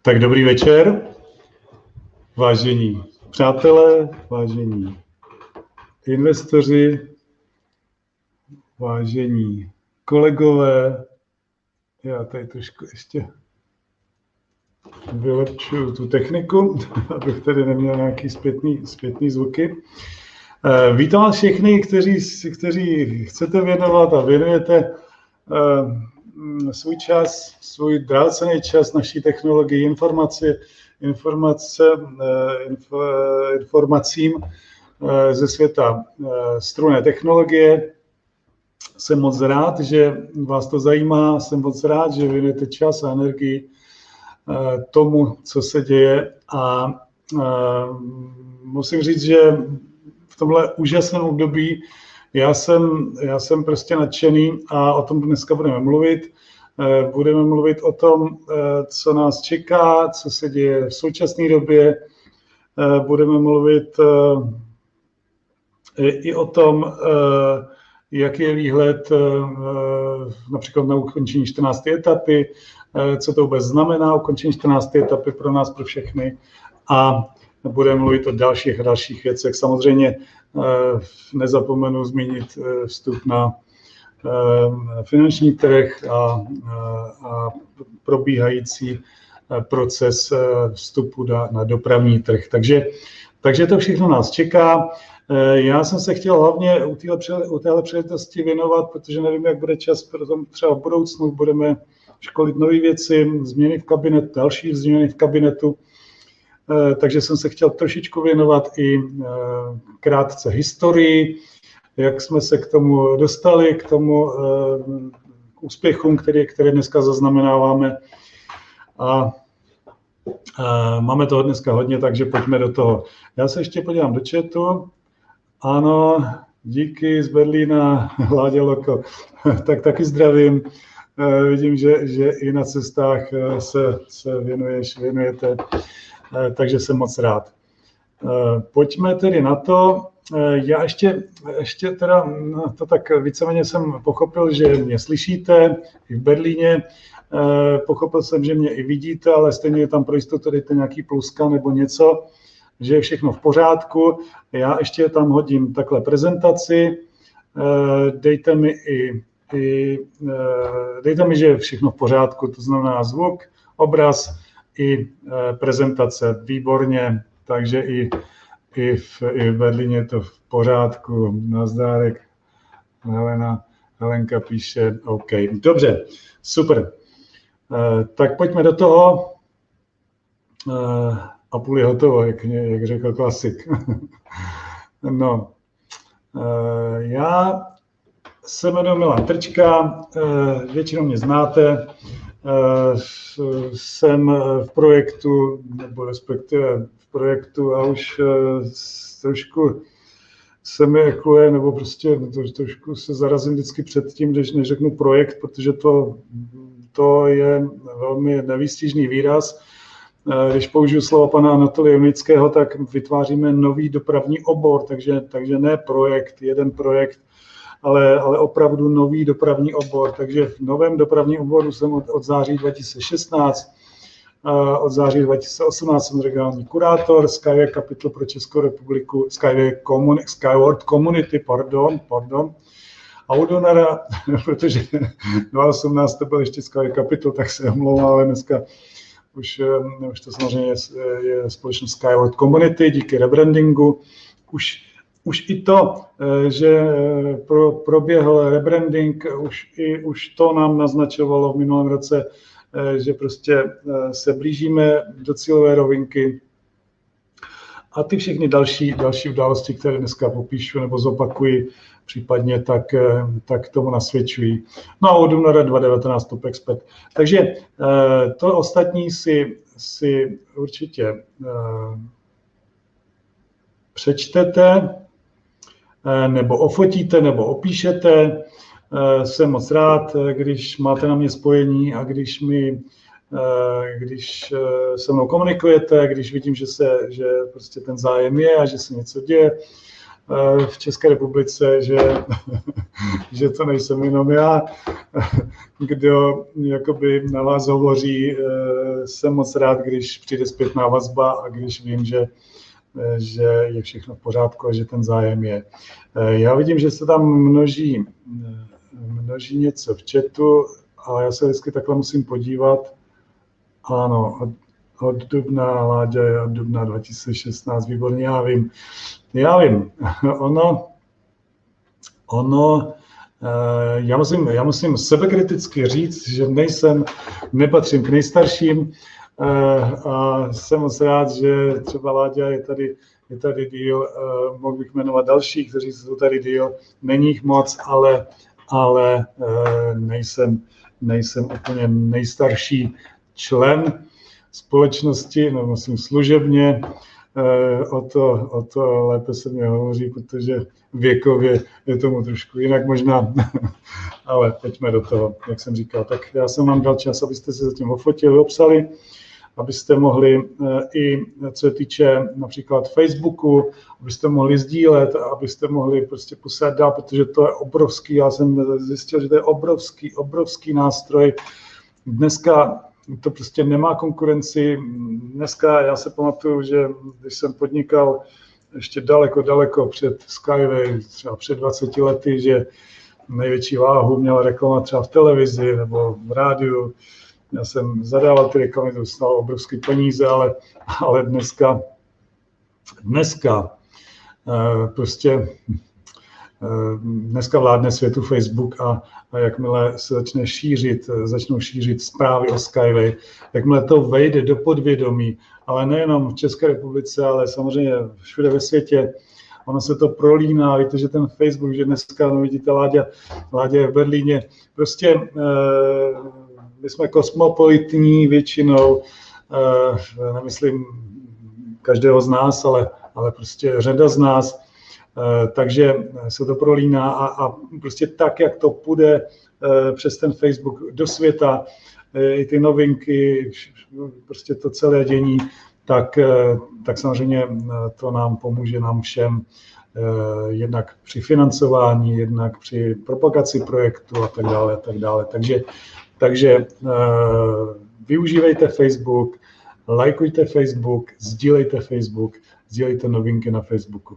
Tak dobrý večer, vážení přátelé, vážení investoři, vážení kolegové. Já tady trošku ještě vylepšuju tu techniku, abych tady neměl nějaký zpětný zvuky. Vítám vás všechny, kteří chcete věnovat a věnujete svůj čas, svůj drahocenný čas naší technologii, informacím ze světa strunné technologie. Jsem moc rád, že vás to zajímá, jsem moc rád, že věnujete čas a energii tomu, co se děje, a musím říct, že v tomhle úžasném období já jsem prostě nadšený a o tom dneska budeme mluvit. Budeme mluvit o tom, co nás čeká, co se děje v současné době. Budeme mluvit i o tom, jaký je výhled například na ukončení 14. etapy, co to vůbec znamená ukončení 14. etapy pro nás, pro všechny. A budeme mluvit o dalších věcech. Samozřejmě nezapomenu zmínit vstup na finanční trh a probíhající proces vstupu na dopravní trh. Takže to všechno nás čeká. Já jsem se chtěl hlavně u téhle příležitosti věnovat, protože nevím, jak bude čas, protože třeba v budoucnu budeme školit nové věci, změny v kabinetu, další změny v kabinetu. Takže jsem se chtěl trošičku věnovat i krátce historii, jak jsme se k tomu dostali, k úspěchům, které dneska zaznamenáváme. A máme toho dneska hodně, takže pojďme do toho. Já se ještě podívám do chatu. Ano, díky z Berlína, Láďa Loko. Tak taky zdravím. Vidím, že i na cestách se věnujete, takže jsem moc rád. Pojďme tedy na to. Já ještě teda to tak víceméně jsem pochopil, že mě slyšíte i v Berlíně. Pochopil jsem, že mě i vidíte, ale stejně je tam pro jistotu dejte nějaký pluska nebo něco, že je všechno v pořádku. Já ještě tam hodím takhle prezentaci. Dejte mi, že je všechno v pořádku, to znamená zvuk, obraz i prezentace. Výborně, takže i v Berlíně je to v pořádku. Nazdárek. Helenka píše OK. Dobře, super. Tak pojďme do toho. A půl je hotovo, jak řekl klasik. No, já se jmenuji Milan Trčka, většinou mě znáte. Jsem v projektu, nebo respektive v projektu, a už trošku se mi ekluje, nebo prostě trošku se zarazím vždycky před tím, než řeknu projekt, protože to je velmi nevýstižný výraz. Když použiju slovo pana Anatolia Junického, tak vytváříme nový dopravní obor, takže ne jeden projekt, ale opravdu nový dopravní obor. Takže v novém dopravním oboru jsem od září 2016, od září 2018 jsem regionální kurátor Skyway Capital pro Českou republiku, Skyward Community, pardon. A u donora, protože 2018 to byl ještě Skyway Capital, tak se omlouvám, ale dneska už to samozřejmě je společnost Skyward Community díky rebrandingu. Už i to, že proběhl rebranding, už to nám naznačovalo v minulém roce, že prostě se blížíme do cílové rovinky. A ty všechny další události, které dneska popíšu nebo zopakuji případně, tak tomu nasvědčují. No a od února 2019 Top Expert. Takže to ostatní si určitě přečtete, nebo ofotíte, nebo opíšete. Jsem moc rád, když máte na mě spojení a když se mnou komunikujete, když vidím, že prostě ten zájem je a že se něco děje v České republice, že to nejsem jenom já. kdo jakoby na vás hovoří, jsem moc rád, když přijde zpětná vazba a když vím, že je všechno v pořádku a že ten zájem je. Já vidím, že se tam množí něco v chatu, ale já se vždycky takhle musím podívat. Ano, od dubna, Láďa je od dubna 2016, výborně, já vím. Já musím sebekriticky říct, že nepatřím k nejstarším a jsem moc rád, že třeba Láďa je tady díl, mohl bych jmenovat další, kteří jsou tady díl, není jich moc, ale nejsem úplně nejstarší člen společnosti, no musím služebně, o to lépe se mi hovoří, protože věkově je tomu trošku jinak možná, ale pojďme do toho, jak jsem říkal. Tak já jsem vám dal čas, abyste se zatím ofotili, obsali, abyste mohli i co se týče například Facebooku, abyste mohli sdílet, abyste mohli prostě poslat dál, protože to je obrovský, já jsem zjistil, že to je obrovský nástroj. Dneska to prostě nemá konkurenci. Dneska já se pamatuju, že když jsem podnikal ještě daleko před Skyway, třeba před 20 lety, že největší váhu měla reklama třeba v televizi nebo v rádiu. Já jsem zadával ty reklamy, to stalo obrovské peníze, ale dneska vládne světu Facebook a jakmile se začnou šířit zprávy o Skyway, jakmile to vejde do podvědomí, ale nejenom v České republice, ale samozřejmě všude ve světě, ono se to prolíná, víte, že ten Facebook, že dneska, no vidíte, Láďa je v Berlíně, prostě my jsme kosmopolitní většinou, nemyslím každého z nás, ale prostě řada z nás, takže se to prolíná a prostě tak, jak to půjde přes ten Facebook do světa, i ty novinky, prostě to celé dění, tak samozřejmě to nám pomůže nám všem, jednak při financování, jednak při propagaci projektu a tak dále. Takže využívejte Facebook, lajkujte Facebook, sdílejte Facebook, sdílejte novinky na Facebooku.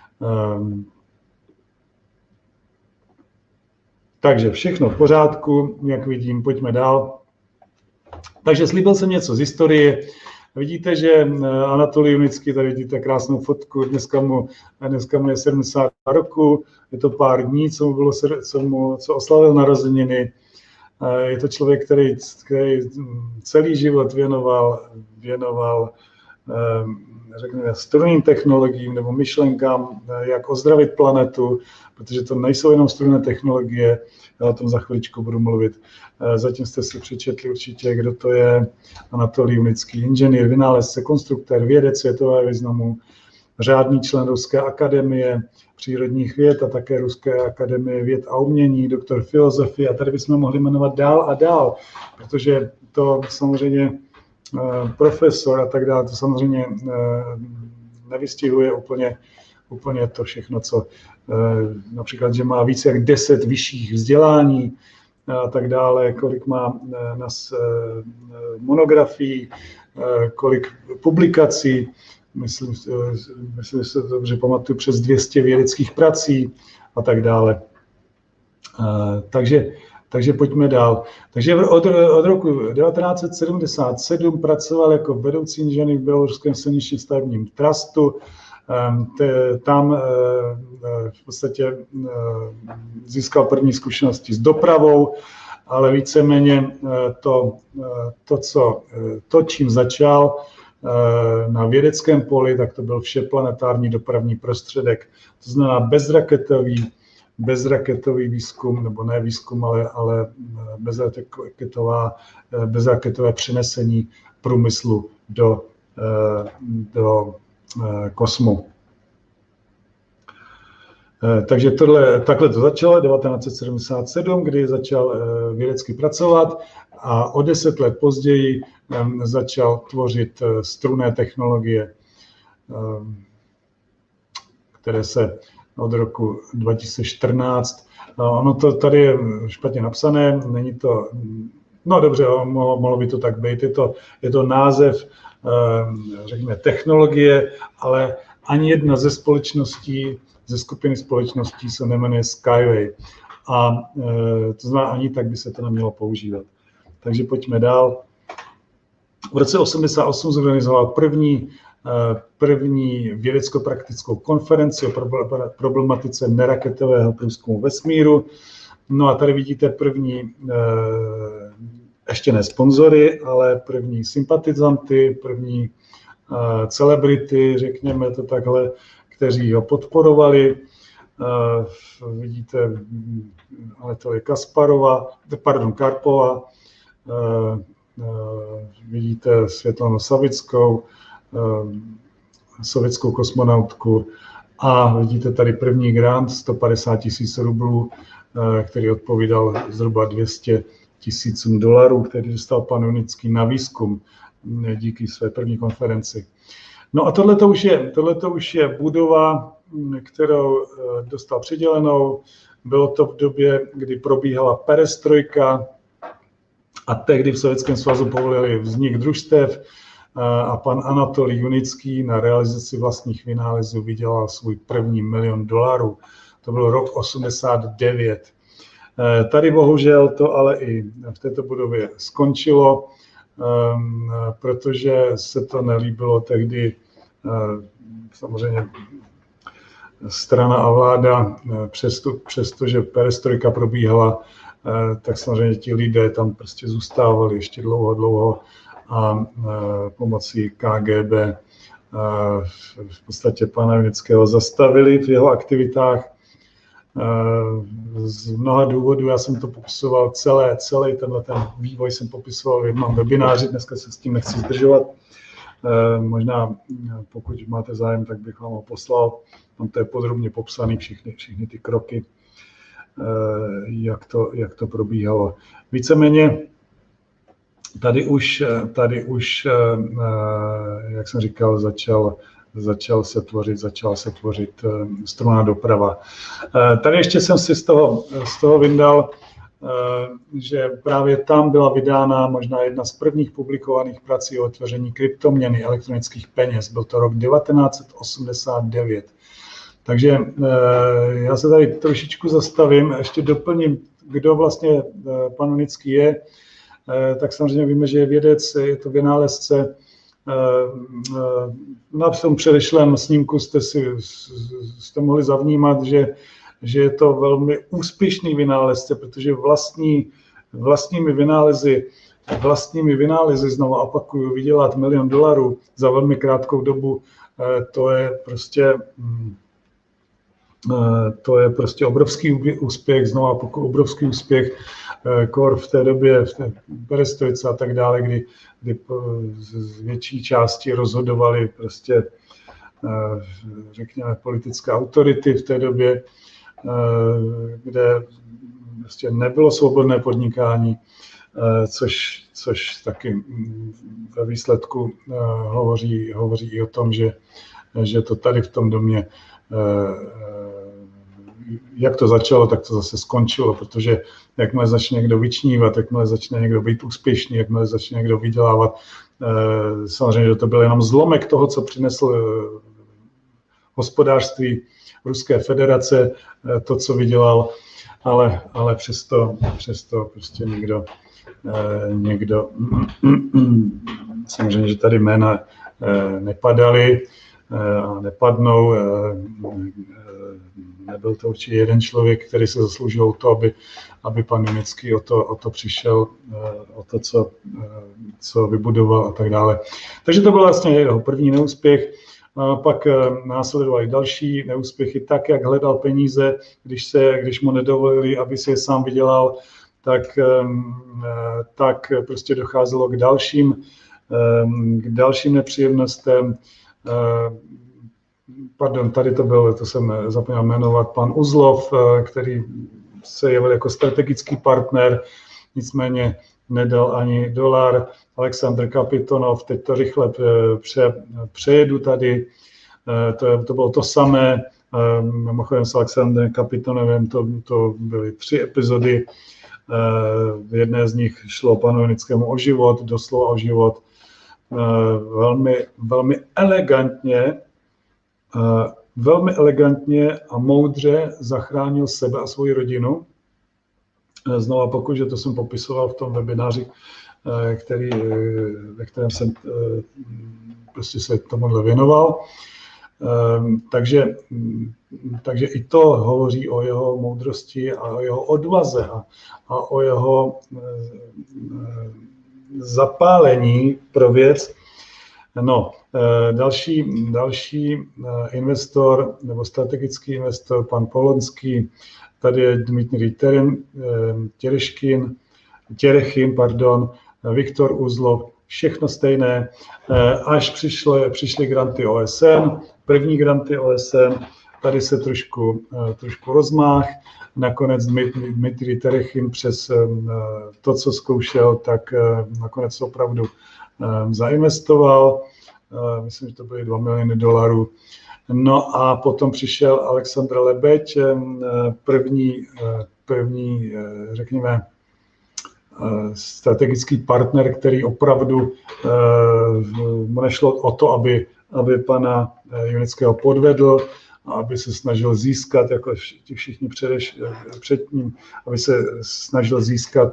Takže všechno v pořádku, jak vidím, pojďme dál. Takže slíbil jsem něco z historie. Vidíte, že Anatolij Junický, tady vidíte krásnou fotku, dneska mu je 70 roku, je to pár dní, co oslavil narozeniny. Je to člověk, který celý život věnoval řekněme, strunným technologiím nebo myšlenkám, jak ozdravit planetu, protože to nejsou jenom strunné technologie, já o tom za chviličku budu mluvit. Zatím jste si přečetli určitě, kdo to je. Anatolij Junický, inženýr, vynálezce, konstruktér, vědec světového významu, řádný člen Ruské akademie přírodních věd a také Ruské akademie věd a umění, doktor filozofie, a tady bychom mohli jmenovat dál a dál, protože to samozřejmě profesor a tak dále, to samozřejmě nevystihuje úplně to všechno, co například, že má více jak 10 vyšších vzdělání a tak dále, kolik má monografií, kolik publikací, myslím, že se to dobře pamatuju, přes 200 vědeckých prací a tak dále. Takže pojďme dál. Takže od roku 1977 pracoval jako vedoucí inženýr v Běloruském silničním stavebním trustu. Tam v podstatě získal první zkušenosti s dopravou, ale víceméně to, čím začal na vědeckém poli, tak to byl všeplanetární dopravní prostředek. To znamená bezraketový výzkum, nebo ne výzkum, ale bezraketové přenesení průmyslu do kosmu. Takže takhle to začalo 1977, kdy začal vědecky pracovat a o 10 let později začal tvořit strunné technologie, které se od roku 2014 Ono to tady je špatně napsané, není to, no dobře, mohlo by to tak být, je to název, řekněme, technologie, ale ani jedna ze společností, ze skupiny společností se nejmenuje Skyway. A to znamená, ani tak by se to nemělo používat. Takže pojďme dál. V roce 1988 zorganizoval první vědecko-praktickou konferenci o problematice neraketového průzkumu vesmíru. No a tady vidíte první, ještě ne sponzory, ale první sympatizanty, první celebrity, řekněme to takhle, kteří ho podporovali. Vidíte Anatolije Karpova, vidíte Světlanu Savickou, sovětskou kosmonautku a vidíte tady první grant 150 000 rublů, který odpovídal zhruba 200 000 dolarů, který dostal pan Unický na výzkum díky své první konferenci. No a tohleto už je budova, kterou dostal přidělenou. Bylo to v době, kdy probíhala perestrojka a tehdy v Sovětském svazu povolili vznik družstev a pan Anatolij Unický na realizaci vlastních vynálezů vydělal svůj první $1 000 000. To byl rok 89. Tady bohužel to ale i v této budově skončilo, protože se to nelíbilo tehdy samozřejmě strana a vláda, přestože perestrojka probíhala, tak samozřejmě ti lidé tam prostě zůstávali ještě dlouho a pomocí KGB v podstatě pana Unického zastavili v jeho aktivitách. Z mnoha důvodů, já jsem to popisoval, celý ten vývoj jsem popisoval v jednom webináři, dneska se s tím nechci zdržovat. Možná pokud máte zájem, tak bych vám ho poslal. Tam to je podrobně popsané, všechny ty kroky, jak to probíhalo. Víceméně tady už, jak jsem říkal, začala se tvořit strunná doprava. Tady ještě jsem si z toho vyndal, že právě tam byla vydána možná jedna z prvních publikovaných prací o tvoření kryptoměny elektronických peněz. Byl to rok 1989. Takže já se tady trošičku zastavím, ještě doplním, kdo vlastně pan Unický je. Tak samozřejmě víme, že je vědec, je to vynálezce. Na tom předešlém snímku jste mohli zavnímat, že je to velmi úspěšný vynálezce, protože vlastními vynálezy, znovu opakuju, vydělat $1 000 000 za velmi krátkou dobu, to je prostě obrovský úspěch, znovu obrovský úspěch, kor v té době, v té perestrojce a tak dále, kdy z větší části rozhodovaly prostě, řekněme, politické autority v té době, kde prostě nebylo svobodné podnikání, což taky ve výsledku hovoří i o tom, že to tady v tom domě, jak to začalo, tak to zase skončilo, protože jakmile začne někdo vyčnívat, jakmile začne někdo být úspěšný, jakmile začne někdo vydělávat, samozřejmě, že to byl jenom zlomek toho, co přinesl hospodářství Ruské federace, to, co vydělal, ale přesto prostě někdo samozřejmě, že tady jména nepadaly a nepadnou. Nebyl to určitě jeden člověk, který se zasloužil o to, aby pan Unický o to přišel, o to, co vybudoval a tak dále. Takže to byl vlastně jeho první neúspěch. A pak následovaly další neúspěchy, tak jak hledal peníze, když mu nedovolili, aby si je sám vydělal, tak prostě docházelo k dalším nepříjemnostem. Pardon, tady to jsem zapomněl jmenovat, pan Uzlov, který se jevil jako strategický partner, nicméně nedal ani $1. Aleksandr Kapitonov, teď to rychle přejedu tady, to bylo to samé, Mimochodem s Alexandrem Kapitonovem to byly 3 epizody. V jedné z nich šlo panu Junickému o život, doslova o život. Velmi elegantně a moudře zachránil sebe a svoji rodinu. Znovu opakuju, že to jsem popisoval v tom webináři, ve kterém jsem prostě se tomuhle věnoval. Takže i to hovoří o jeho moudrosti a o jeho odvaze a o jeho zapálení pro věc. No, další investor nebo strategický investor, pan Polonský, tady je Dmitrij Terechin, Viktor Uzlov, všechno stejné, až přišly granty OSN, první granty OSN, tady se trošku rozmáh, nakonec Dmitrij Terechin přes to, co zkoušel, tak nakonec opravdu zainvestoval, myslím, že to byly $2 miliony. No a potom přišel Alexandr Lebeď, první, řekněme, strategický partner, který opravdu mu nešlo o to, aby pana Junického podvedl, aby se snažil získat, jako ti všichni předtím, aby se snažil získat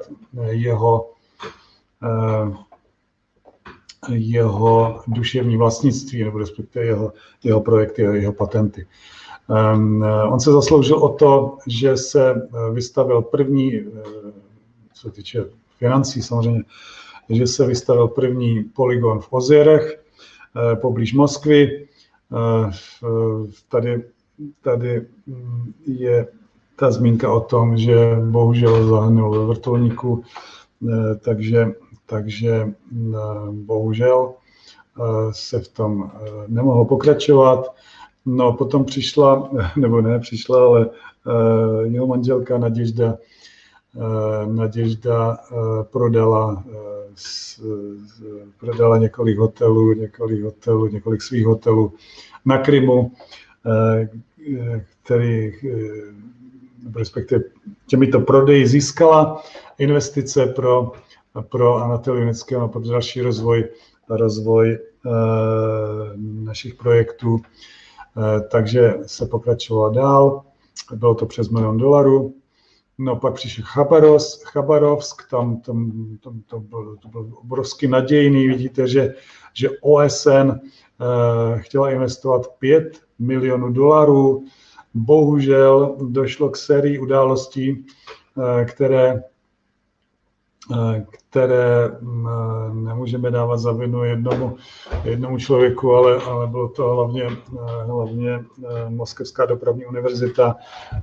jeho duševní vlastnictví, nebo respektive jeho projekty a jeho patenty. On se zasloužil o to, že se vystavil první, co se týče financí samozřejmě, že se vystavil první polygon v Ozerech, poblíž Moskvy. Tady je ta zmínka o tom, že bohužel zahynul ve vrtulníku, takže bohužel se v tom nemohlo pokračovat. No potom ale jeho manželka Naděžda prodala několik svých hotelů na Krymu, který respektive těmito prodeji získala investice pro Anatolija Junického, pro další rozvoj našich projektů. Takže se pokračovalo dál, bylo to přes $1 milion. No pak přišel Chabarovsk, tam to byl obrovsky nadějný. Vidíte, že OSN chtěla investovat $5 milionů. Bohužel došlo k sérii událostí, které nemůžeme dávat za vinu jednomu člověku, ale bylo to hlavně Moskevská dopravní univerzita,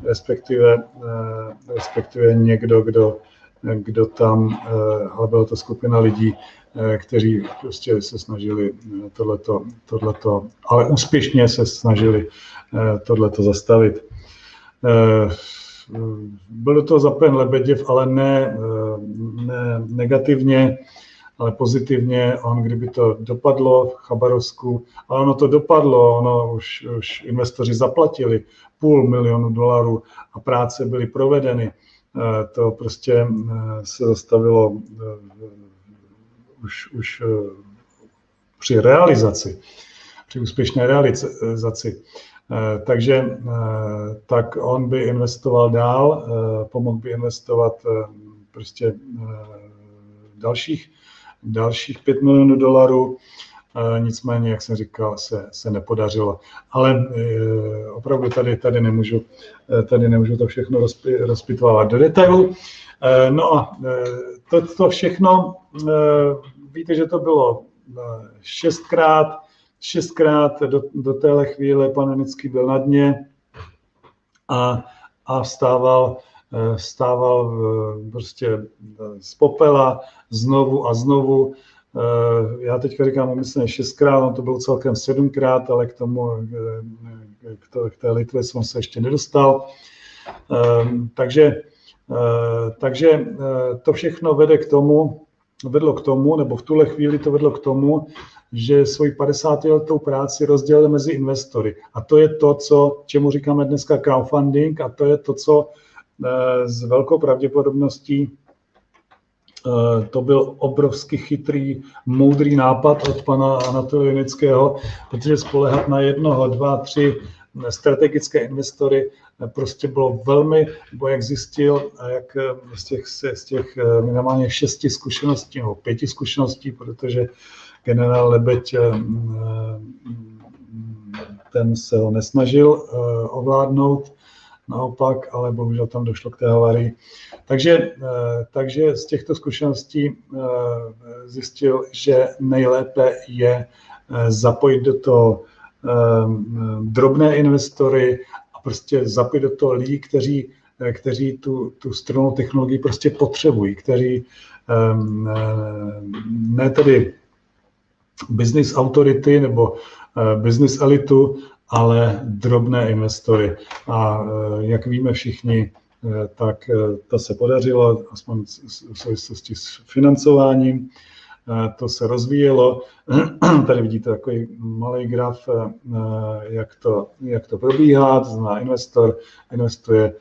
respektive někdo, kdo tam, ale byla to skupina lidí, kteří prostě se snažili tohleto, ale úspěšně se snažili tohleto zastavit. Byl do toho zapojen Lebeděv, ale ne negativně, ale pozitivně. Kdyby to dopadlo v Chabarovsku, ale ono to dopadlo, už investoři zaplatili $500 milionu a práce byly provedeny. To prostě se zastavilo už při realizaci, při úspěšné realizaci. Takže tak on by investoval dál, pomohl by investovat prostě dalších $5 milionů, nicméně, jak jsem říkal, se nepodařilo. Ale opravdu tady nemůžu to všechno rozpitvávat do detailu. No a to všechno, víte, že to bylo 6krát do téhle chvíle pan Junický byl na dně a vstával prostě z popela znovu a znovu. Já teďka říkám umyslně 6krát, no to bylo celkem 7krát, ale k té Litvě jsem se ještě nedostal. Takže to všechno vede k tomu, vedlo k tomu, nebo v tuhle chvíli to vedlo k tomu, že svoji 50letou práci rozdělili mezi investory. A to je to, čemu říkáme dneska crowdfunding, a to je to, co s velkou pravděpodobností to byl obrovsky chytrý, moudrý nápad od pana Anatolia Junického, protože spoléhat na 1, 2, 3 strategické investory prostě bylo velmi, nebo jak zjistil, jak z těch minimálně 6 zkušeností, nebo 5 zkušeností, protože generál Lebeď ten se ho nesnažil ovládnout, naopak, ale bohužel tam došlo k té havárii. Takže z těchto zkušeností zjistil, že nejlépe je zapojit do toho drobné investory a prostě zapojit do toho lidi, kteří tu strojnou technologii prostě potřebují, kteří ne tedy business authority nebo business elitu, ale drobné investory. A jak víme všichni, tak to se podařilo, aspoň v souvislosti s financováním. To se rozvíjelo. Tady vidíte takový malý graf, jak to probíhá. To znamená, investor investuje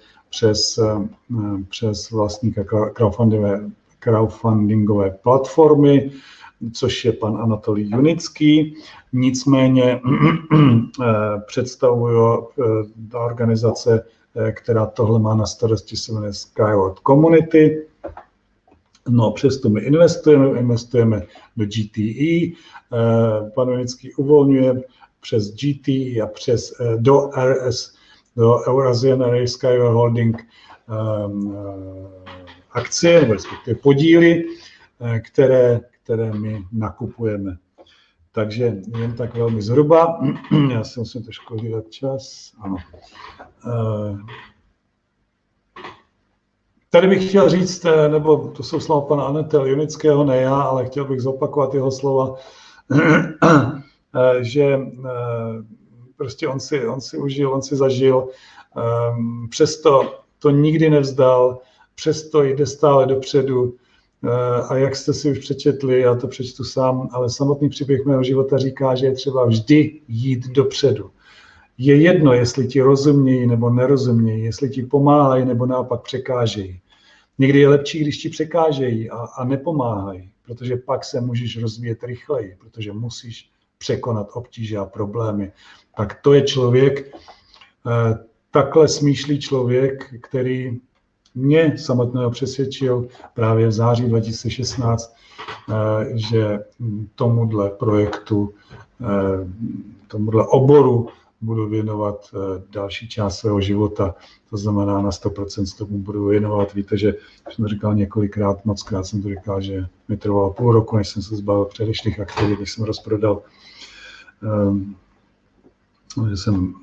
přes vlastníka crowdfundingové platformy, což je pan Anatolij Junický. Nicméně představuje ta organizace, která tohle má na starosti, se jmenuje Skyward Community. No, přesto my investujeme do GTE. Pan Junický uvolňuje přes GTE a do RS, do Eurasian Rail Skyward Holding akcie, nebo respektive podíly, které my nakupujeme. Takže jen tak velmi zhruba. Já si musím trošku hlídat čas. Ano. Tady bych chtěl říct, nebo to jsou slova pana Anatolia Junického, ne já, ale chtěl bych zopakovat jeho slova, že prostě on si užil, on si zažil, přesto to nikdy nevzdal, přesto jde stále dopředu. A jak jste si už přečetli, já to přečtu sám, ale samotný příběh mého života říká, že je třeba vždy jít dopředu. Je jedno, jestli ti rozumějí nebo nerozumějí, jestli ti pomáhají nebo naopak překážejí. Někdy je lepší, když ti překážejí a nepomáhají, protože pak se můžeš rozvíjet rychleji, protože musíš překonat obtíže a problémy. Tak to je člověk, takhle smýšlí člověk, který mě samotného přesvědčil právě v září 2016, že tomuhle projektu, tomuhle oboru budu věnovat další část svého života, to znamená na 100% tomu budu věnovat. Víte, že jsem to říkal několikrát, mockrát jsem to říkal, že mi trvalo půl roku, než jsem se zbavil předešlých aktivit, než jsem rozprodal, že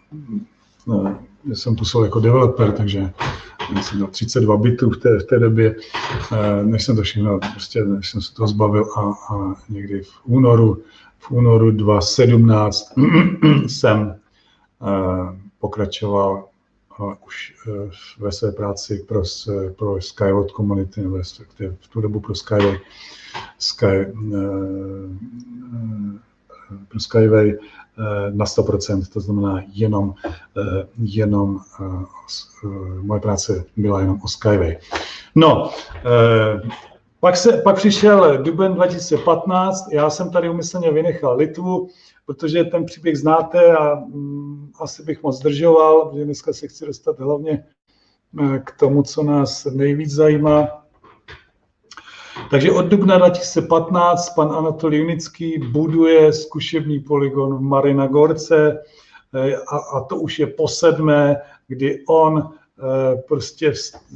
jsem působil jako developer, takže jsem měl 32 bitů v té době, než jsem to všechno, prostě než jsem se toho zbavil a někdy v únoru 2017 jsem pokračoval už ve své práci pro Skyward Community, nebo v tu dobu pro Skyway na 100%, to znamená jenom moje práce byla jenom o Skyway. No, pak přišel duben 2015, já jsem tady umyslně vynechal Litvu, protože ten příběh znáte a asi bych moc zdržoval, protože dneska se chci dostat hlavně k tomu, co nás nejvíc zajímá. Takže od dubna 2015 pan Anatolij Junický buduje zkušební polygon v Marina Gorce a to už je po 7., kdy on prostě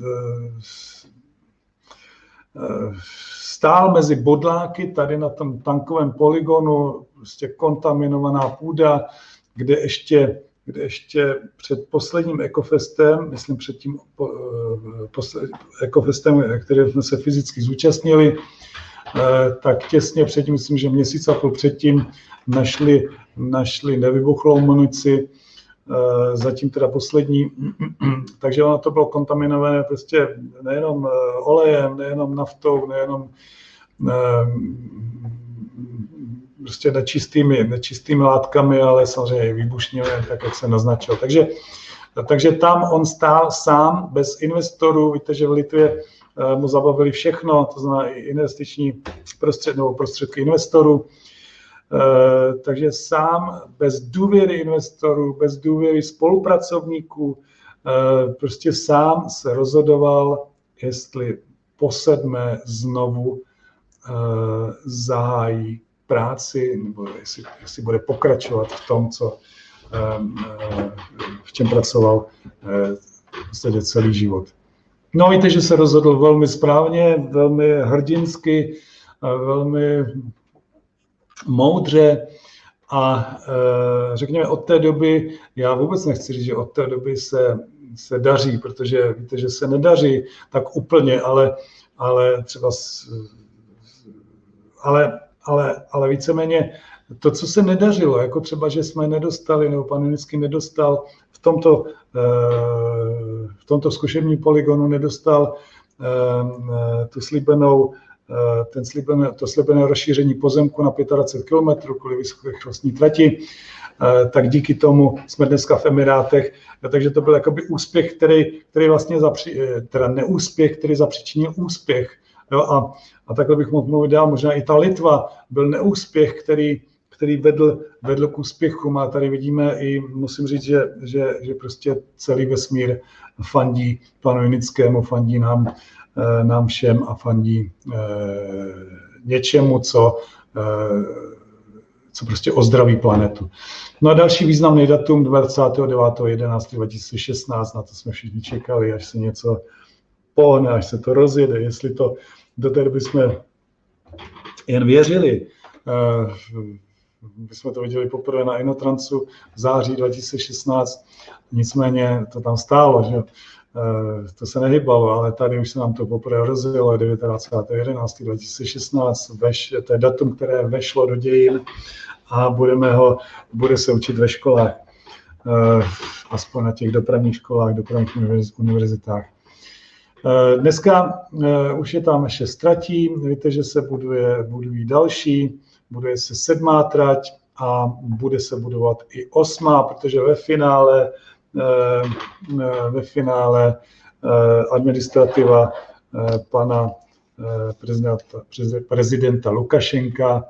stál mezi bodláky tady na tom tankovém polygonu, prostě kontaminovaná půda, kde ještě před posledním Ecofestem, myslím před tím Ecofestem, který jsme se fyzicky zúčastnili, tak těsně předtím, myslím, že měsíc a půl předtím našli nevybuchlou munici, zatím teda poslední, takže ono to bylo kontaminované prostě nejenom olejem, nejenom naftou, nejenom prostě nečistými látkami, ale samozřejmě i výbušninami, tak jak se naznačil. Takže tam on stál sám, bez investorů. Víte, že v Litvě mu zabavili všechno, to znamená i investiční prostředky investorů. Takže sám, bez důvěry investorů, bez důvěry spolupracovníků, prostě sám se rozhodoval, jestli posedmé znovu zahájí práci, nebo jestli bude pokračovat v tom, v čem pracoval v celý život. No víte, že se rozhodl velmi správně, velmi hrdinsky, velmi moudře a řekněme od té doby, já vůbec nechci říct, že od té doby se daří, protože víte, že se nedaří tak úplně, ale třeba ale víceméně to, co se nedařilo, jako třeba, že jsme nedostali, nebo pan Unický nedostal v tomto zkušebním polygonu nedostal to slíbené rozšíření pozemku na 25 km kvůli vysokorychlostní trati, tak díky tomu jsme dneska v Emirátech, takže to byl jakoby úspěch, který vlastně teda neúspěch, který zapříčinil úspěch. Jo, a takhle bych mohl mluvit dál, možná i ta Litva byl neúspěch, který vedl k úspěchům a tady vidíme i, musím říct, že prostě celý vesmír fandí panu Unickému, fandí nám všem a fandí něčemu, co prostě ozdraví planetu. No a další významný datum 29.11.2016, na to jsme všichni čekali, až se něco pohne, až se to rozjede, jestli to do té doby jsme jen věřili. My jsme to viděli poprvé na Inotransu v září 2016, nicméně to tam stálo, že to se nehybalo, ale tady už se nám to poprvé rozjelo 29.11.2016, to je datum, které vešlo do dějin a bude se učit ve školách, aspoň na těch dopravních školách, dopravních univerzitách. Dneska už je tam 6 tratí, víte, že se budují další, buduje se 7. trať a bude se budovat i 8., protože ve finále administrativa pana prezidenta Lukašenka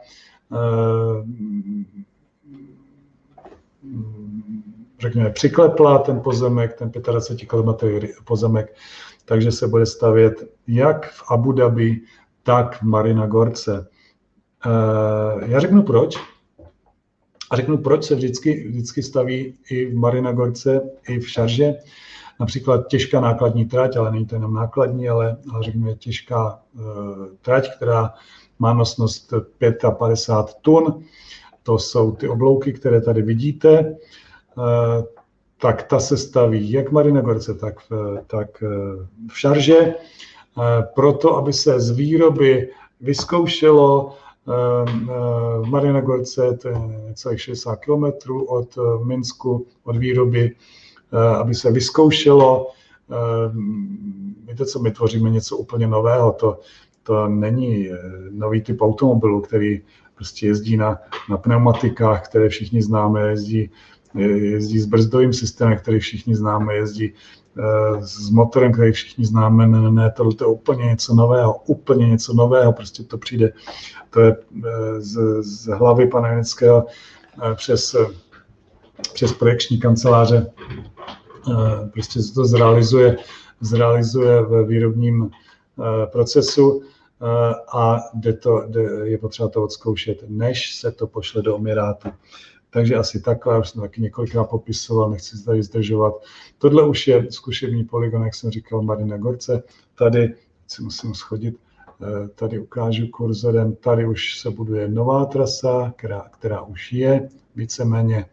řekněme přiklepla ten pozemek, ten 25 km pozemek, takže se bude stavět jak v Abu Dhabi, tak v Marina Gorce. Já řeknu proč. A řeknu, proč se vždycky staví i v Marina Gorce, i v Šarže. Například těžká nákladní trať, ale není to jenom nákladní, ale řekněme těžká trať, která má nosnost 55 tun. To jsou ty oblouky, které tady vidíte. Tak ta se staví jak v Marina Gorce, tak v Šarže. Proto, aby se z výroby vyzkoušelo v Marina Gorce, to je necelých 60 km od Minsku, od výroby, aby se vyzkoušelo. Víte co, my tvoříme něco úplně nového, to není nový typ automobilu, který prostě jezdí na pneumatikách, které všichni známe, jezdí s brzdovým systémem, který všichni známe, jezdí s motorem, který všichni známe, ne, tohle je úplně něco nového, prostě to přijde, to je z hlavy pana Unického přes projekční kanceláře, prostě se to zrealizuje ve výrobním procesu a je potřeba to odzkoušet, než se to pošle do Emirátu. Takže asi takhle, už jsem taky několikrát popisoval, nechci se tady zdržovat. Tohle už je zkušební polygon, jak jsem říkal, Marina Gorce. Tady si musím schodit, tady ukážu kurzorem, tady už se buduje nová trasa, která už je víceméně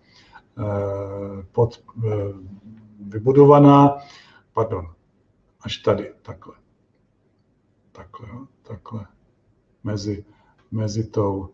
vybudovaná, až tady, takhle, mezi tou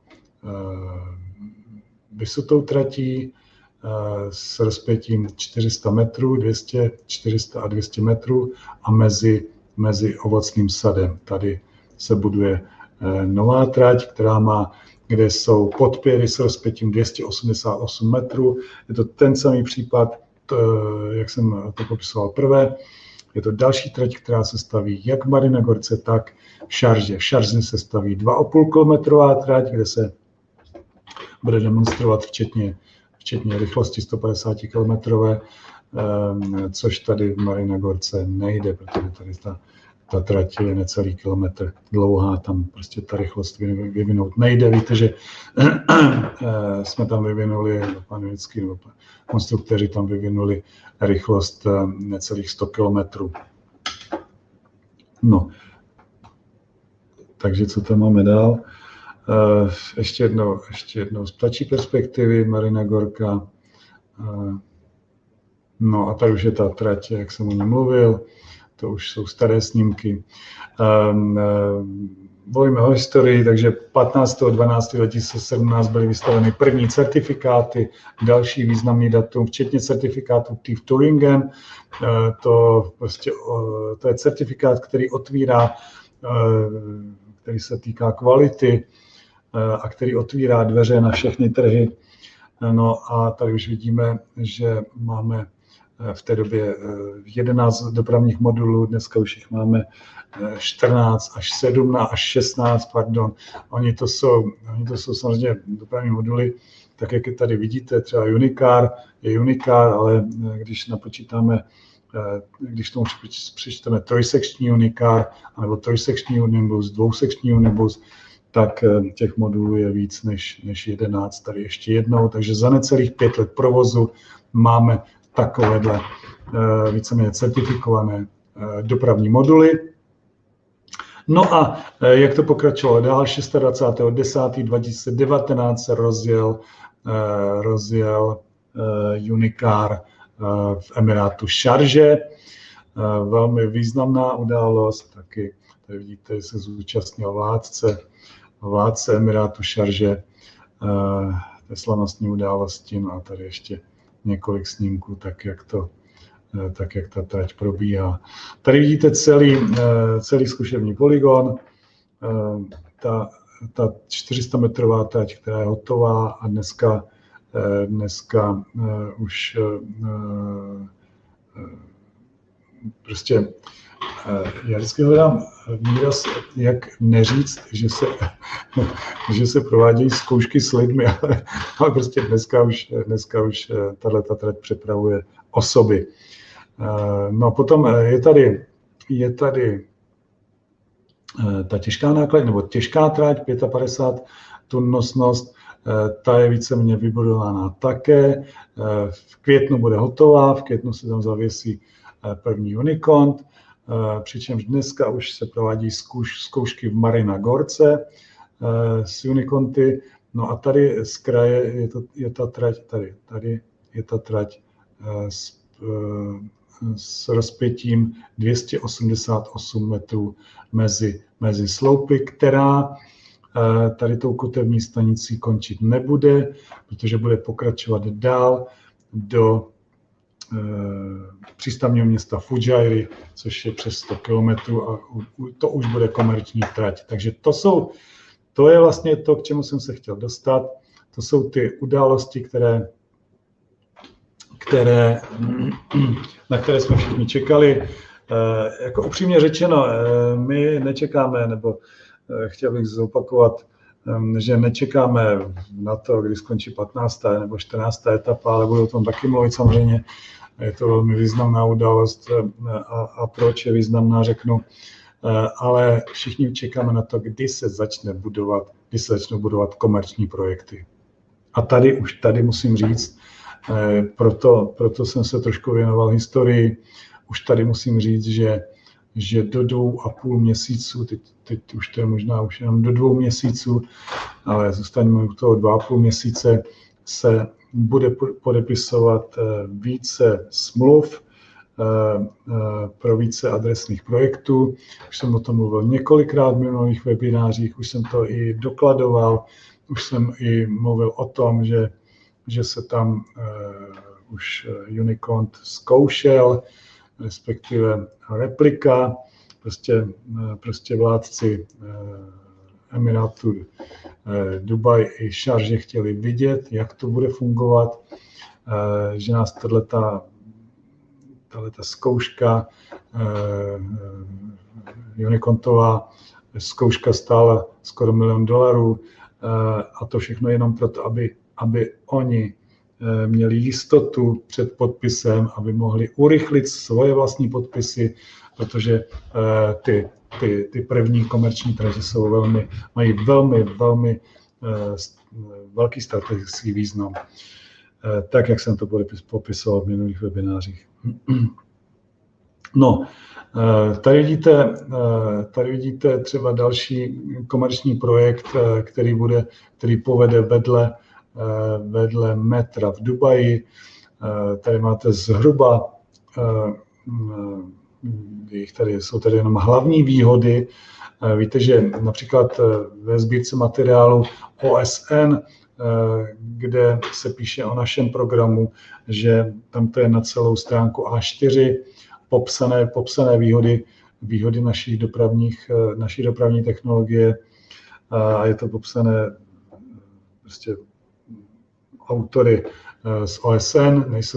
vysokou tratí s rozpětím 400 metrů, 200, 400 a 200 metrů a mezi ovocným sadem. Tady se buduje nová trať, kde jsou podpěry s rozpětím 288 metrů. Je to ten samý případ, jak jsem to popisoval prvé. Je to další trať, která se staví jak v Marina Gorce, tak v Šaržě. V Šaržě se staví 2,5 kilometrová trať, kde se bude demonstrovat včetně rychlosti 150 kilometrové, což tady v Marina Gorce nejde, protože tady ta trať je necelý kilometr dlouhá, tam prostě ta rychlost vyvinout nejde. Víte, že jsme tam vyvinuli, pan Vědecký nebo konstruktéři tam vyvinuli rychlost necelých 100 kilometrů. No, takže co tam máme dál? Ještě jednou z ptačí perspektivy, Marina Gorka. No a tady už je ta trať, jak jsem o ní mluvil, to už jsou staré snímky. Mluvíme o historii, takže 15.12.2017 byly vystaveny první certifikáty, další významný datum, včetně certifikátu TÜV Turingen. To je certifikát, který se týká kvality a který otvírá dveře na všechny trhy. No a tady už vidíme, že máme v té době 11 dopravních modulů, dneska už jich máme 14 až 17 až 16, pardon. Oni to jsou samozřejmě dopravní moduly, tak jak je tady vidíte, třeba Unicar je Unicar, ale když tomu přečteme trojsekční Unicar, nebo trojsekční Unibus, dvousekční Unibus, tak těch modulů je víc než 11, tady ještě jednou, takže za necelých 5 let provozu máme takovéhle víceméně certifikované dopravní moduly. No a jak to pokračovalo dál, 26.10.2019 se rozjel Unicar v Emirátu Šarže. Velmi významná událost, taky tady vidíte, že se zúčastnil vládce Emirátu Šarže té slavnostní události, no a tady ještě několik snímků, tak jak ta trať probíhá. Tady vidíte celý zkušební polygon, ta 400-metrová trať, která je hotová a dneska už prostě já vždycky hledám výraz, jak neříct, že se provádějí zkoušky s lidmi, ale prostě dneska už tato trať přepravuje osoby. No potom je tady ta těžká náklad, nebo těžká trať, 55 tun nosnost, ta je víceméně vybudována také. V květnu bude hotová, v květnu se tam zavěsí první Unicont, přičemž dneska už se provádí zkoušky v Marina Gorce s Uniconty. No a tady z kraje je ta trať, tady je ta trať s rozpětím 288 metrů mezi sloupy, která tady tou kotevní stanicí končit nebude, protože bude pokračovat dál do přístavního města Fujairah, což je přes 100 kilometrů a to už bude komerční trať. Takže to je vlastně to, k čemu jsem se chtěl dostat. To jsou ty události, na které jsme všichni čekali. Jako upřímně řečeno, my nečekáme, nebo chtěl bych zopakovat, že nečekáme na to, kdy skončí 15. nebo 14. etapa, ale budu o tom taky mluvit samozřejmě. Je to velmi významná událost a proč je významná, řeknu. Ale všichni čekáme na to, kdy se začnou budovat komerční projekty. A tady musím říct, proto jsem se trošku věnoval historii, už tady musím říct, že do 2,5 měsíců, teď už to je možná už jenom do 2 měsíců, ale zůstaňme u toho 2,5 měsíce, se bude podepisovat více smluv pro více adresných projektů. Už jsem o tom mluvil několikrát v minulých webinářích, už jsem to i dokladoval, už jsem i mluvil o tom, že se tam už Unicont zkoušel, respektive replika, prostě vládci Emirátů Dubaj i Šarže chtěli vidět, jak to bude fungovat, že nás tato zkouška Unikontová zkouška stála skoro $1 milion a to všechno jenom proto, aby oni měli jistotu před podpisem, aby mohli urychlit svoje vlastní podpisy, protože ty první komerční trati mají velmi velký strategický význam, tak, jak jsem to popisoval v minulých webinářích. No, tady vidíte třeba další komerční projekt, který povede vedle metra v Dubaji. Tady máte zhruba, jsou tady jenom hlavní výhody. Víte, že například ve sbírce materiálu OSN, kde se píše o našem programu, že tam to je na celou stránku A4 popsané výhody naší dopravní technologie a je to popsané prostě autory z OSN, nejsou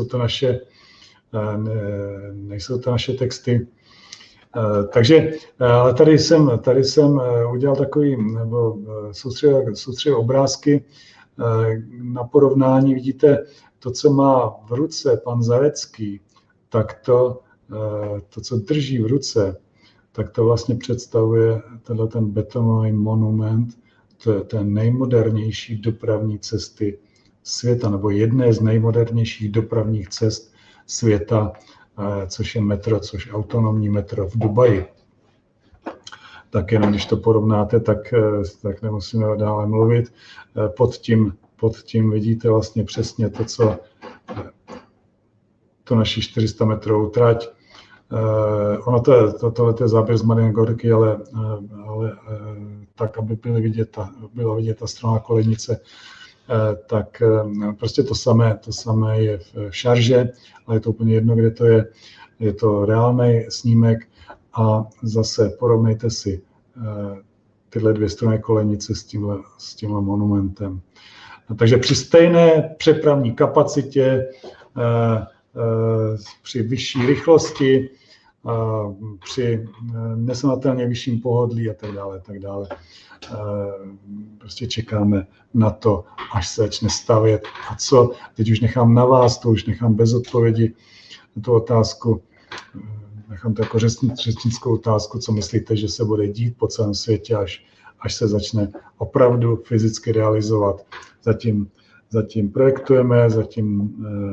to naše texty. Takže tady jsem udělal takový, nebo soustředil obrázky na porovnání. Vidíte, to, co má v ruce pan Zarecký, tak to, co drží v ruce, tak to vlastně představuje ten betonový monument, to je ten nejmodernější dopravní cesty světa, nebo jedné z nejmodernějších dopravních cest světa, což je metro, což autonomní metro v Dubaji. Tak jenom když to porovnáte, tak nemusíme dále mluvit. Pod tím vidíte vlastně přesně to naši 400 metrovou trať. Tohle je záběr z Marian Gorky, ale tak, aby byla vidět ta strana kolejnice, tak prostě to samé je v Šarže, ale je to úplně jedno, kde to je. Je to reálný snímek a zase porovnejte si tyhle dvě strany kolejnice s tímhle monumentem. Takže při stejné přepravní kapacitě, při vyšší rychlosti, při nesrovnatelně vyšším pohodlí a tak dále. Prostě čekáme na to, až se začne stavět. A co? Teď už nechám na vás, to už nechám bez odpovědi na tu otázku. Nechám to jako řečnickou otázku, co myslíte, že se bude dít po celém světě, až se začne opravdu fyzicky realizovat. Zatím projektujeme, zatím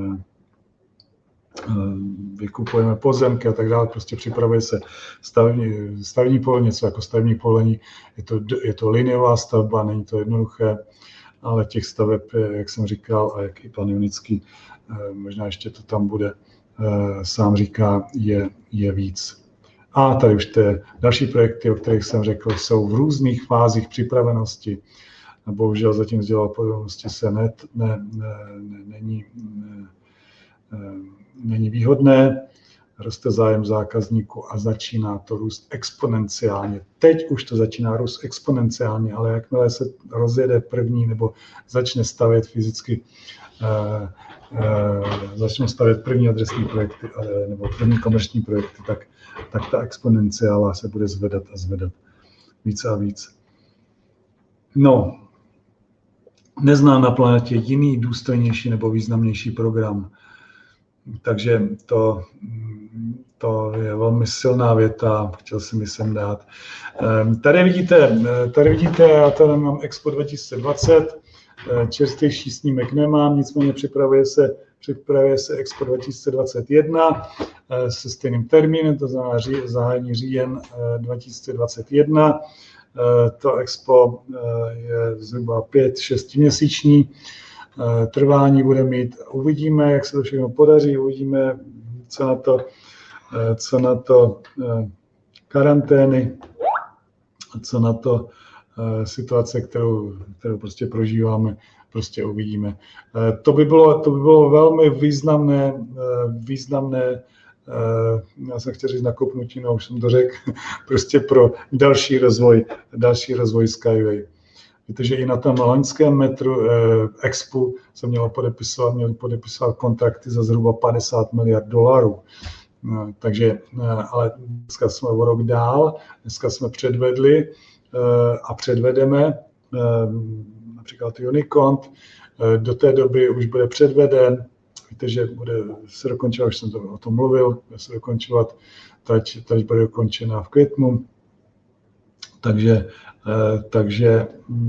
vykupujeme pozemky a tak dále, prostě připravuje se stavební povolení, něco jako stavební povolení, je to liniová stavba, není to jednoduché, ale těch staveb, jak jsem říkal, a jak i pan Junický, možná ještě to tam bude, sám říká, je víc. A tady už ty další projekty, o kterých jsem řekl, jsou v různých fázích připravenosti. Bohužel zatím vzdělávatelnosti se není výhodné, roste zájem zákazníků a začíná to růst exponenciálně. Teď už to začíná růst exponenciálně, ale jakmile se rozjede první nebo začne stavět fyzicky, začnou stavět první adresní projekty nebo první komerční projekty, tak ta exponenciála se bude zvedat a zvedat víc a víc. No, neznám na planetě jiný důstojnější nebo významnější program. Takže to je velmi silná věta, chtěl jsem ji sem dát. Tady vidíte, já tady mám Expo 2020, čerstvější snímek nemám, nicméně připravuje se Expo 2021 se stejným termínem, to znamená zahájení říjen 2021. To Expo je zhruba 5-6 měsíční. Trvání bude mít, uvidíme, jak se to všechno podaří, uvidíme, co na to karantény, co na to situace, kterou prostě prožíváme, prostě uvidíme. To by bylo velmi významné já jsem chtěl říct nakopnutí, no už jsem to řekl, prostě pro další rozvoj Skyway. Víte, že i na tom loňském metru Expu se měli podepisovat kontrakty za zhruba 50 miliard dolarů. Takže, ale dneska jsme o rok dál, dneska jsme předvedli a předvedeme například Unicont, do té doby už bude předveden, víte, že bude se dokončovat, už jsem o tom mluvil, bude se dokončovat, teď bude dokončená v květnu, takže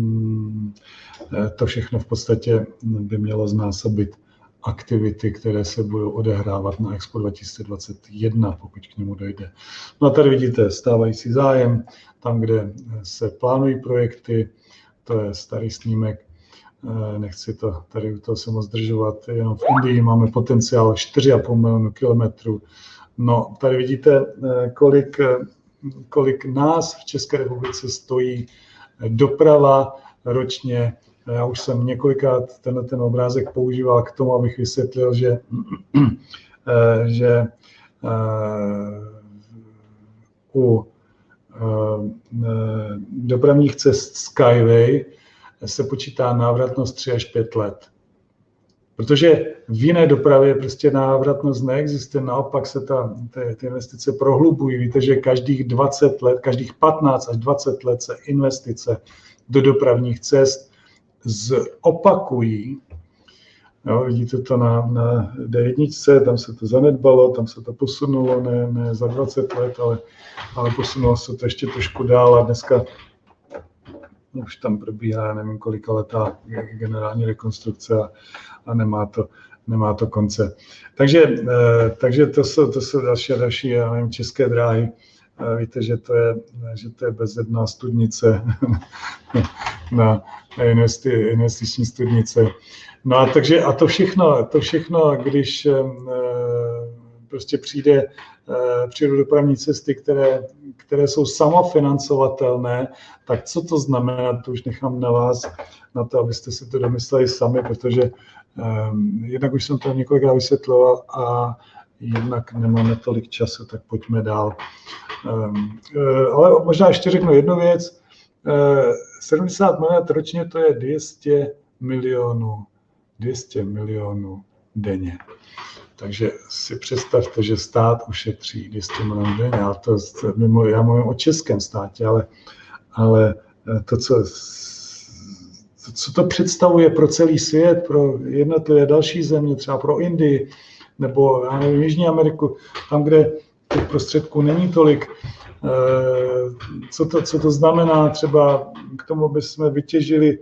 to všechno v podstatě by mělo znásobit aktivity, které se budou odehrávat na Expo 2021, pokud k němu dojde. No a tady vidíte stávající zájem, tam, kde se plánují projekty, to je starý snímek, nechci to tady u toho se moc zdržovat, jenom v Indii máme potenciál 4,5 milionu kilometrů. No, tady vidíte, kolik nás v České republice stojí doprava ročně. Já už jsem několikrát ten obrázek používal k tomu, abych vysvětlil, že u dopravních cest Skyway se počítá návratnost 3 až 5 let. Protože v jiné dopravě prostě návratnost neexistuje, naopak se ty investice prohlubují. Víte, že každých 20 let, každých 15 až 20 let se investice do dopravních cest zopakují. Jo, vidíte to na D1, tam se to zanedbalo, tam se to posunulo, ne za 20 let, ale posunulo se to ještě trošku dál a dneska už tam probíhá, nevím kolika letá generální rekonstrukce a nemá to konce. Takže to jsou další, já nevím, České dráhy. Víte, že to je bezedná studnice na investiční studnice. No a takže a to všechno, když prostě přijdou dopravní cesty, které jsou samofinancovatelné, tak co to znamená, to už nechám na vás, na to, abyste si to domysleli sami, protože jednak už jsem to několikrát vysvětloval a jednak nemáme tolik času, tak pojďme dál. Ale možná ještě řeknu jednu věc. 70 miliard ročně to je 200 milionů denně. Takže si představte, že stát ušetří 200 milionů denně. Já mluvím o českém státě, ale to, co to představuje pro celý svět, pro jednotlivé další země, třeba pro Indii, nebo já nevím, Jižní Ameriku, tam, kde těch prostředků není tolik, co to znamená třeba k tomu, aby jsme vytěžili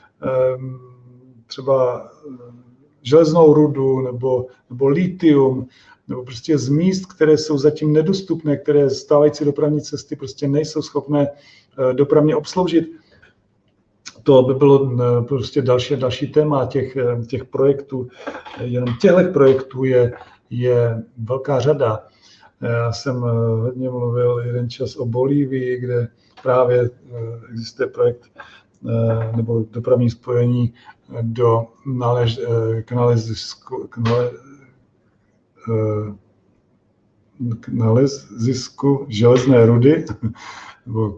třeba železnou rudu nebo litium, nebo prostě z míst, které jsou zatím nedostupné, které stávající dopravní cesty prostě nejsou schopné dopravně obsloužit. To by bylo prostě další téma těch projektů. Jenom těchto projektů je velká řada. Já jsem hodně mluvil jeden čas o Bolívii, kde právě existuje projekt nebo dopravní spojení k nalezisku železné rudy, nebo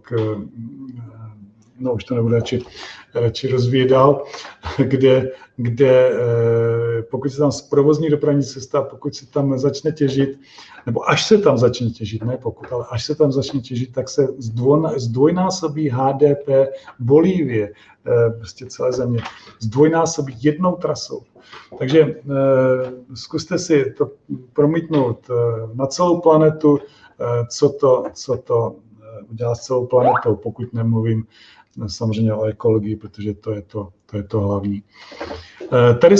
už to nebudu radši rozvíjet dál, kde pokud se tam zprovozní dopravní cesta, pokud se tam začne těžit, nebo až se tam začne těžit, ne pokud, ale až se tam začne těžit, tak se zdvojnásobí HDP Bolívie, prostě celé země, zdvojnásobí jednou trasou. Takže zkuste si to promítnout na celou planetu, co to udělá s celou planetou, pokud nemluvím samozřejmě o ekologii, protože to je to hlavní. Tady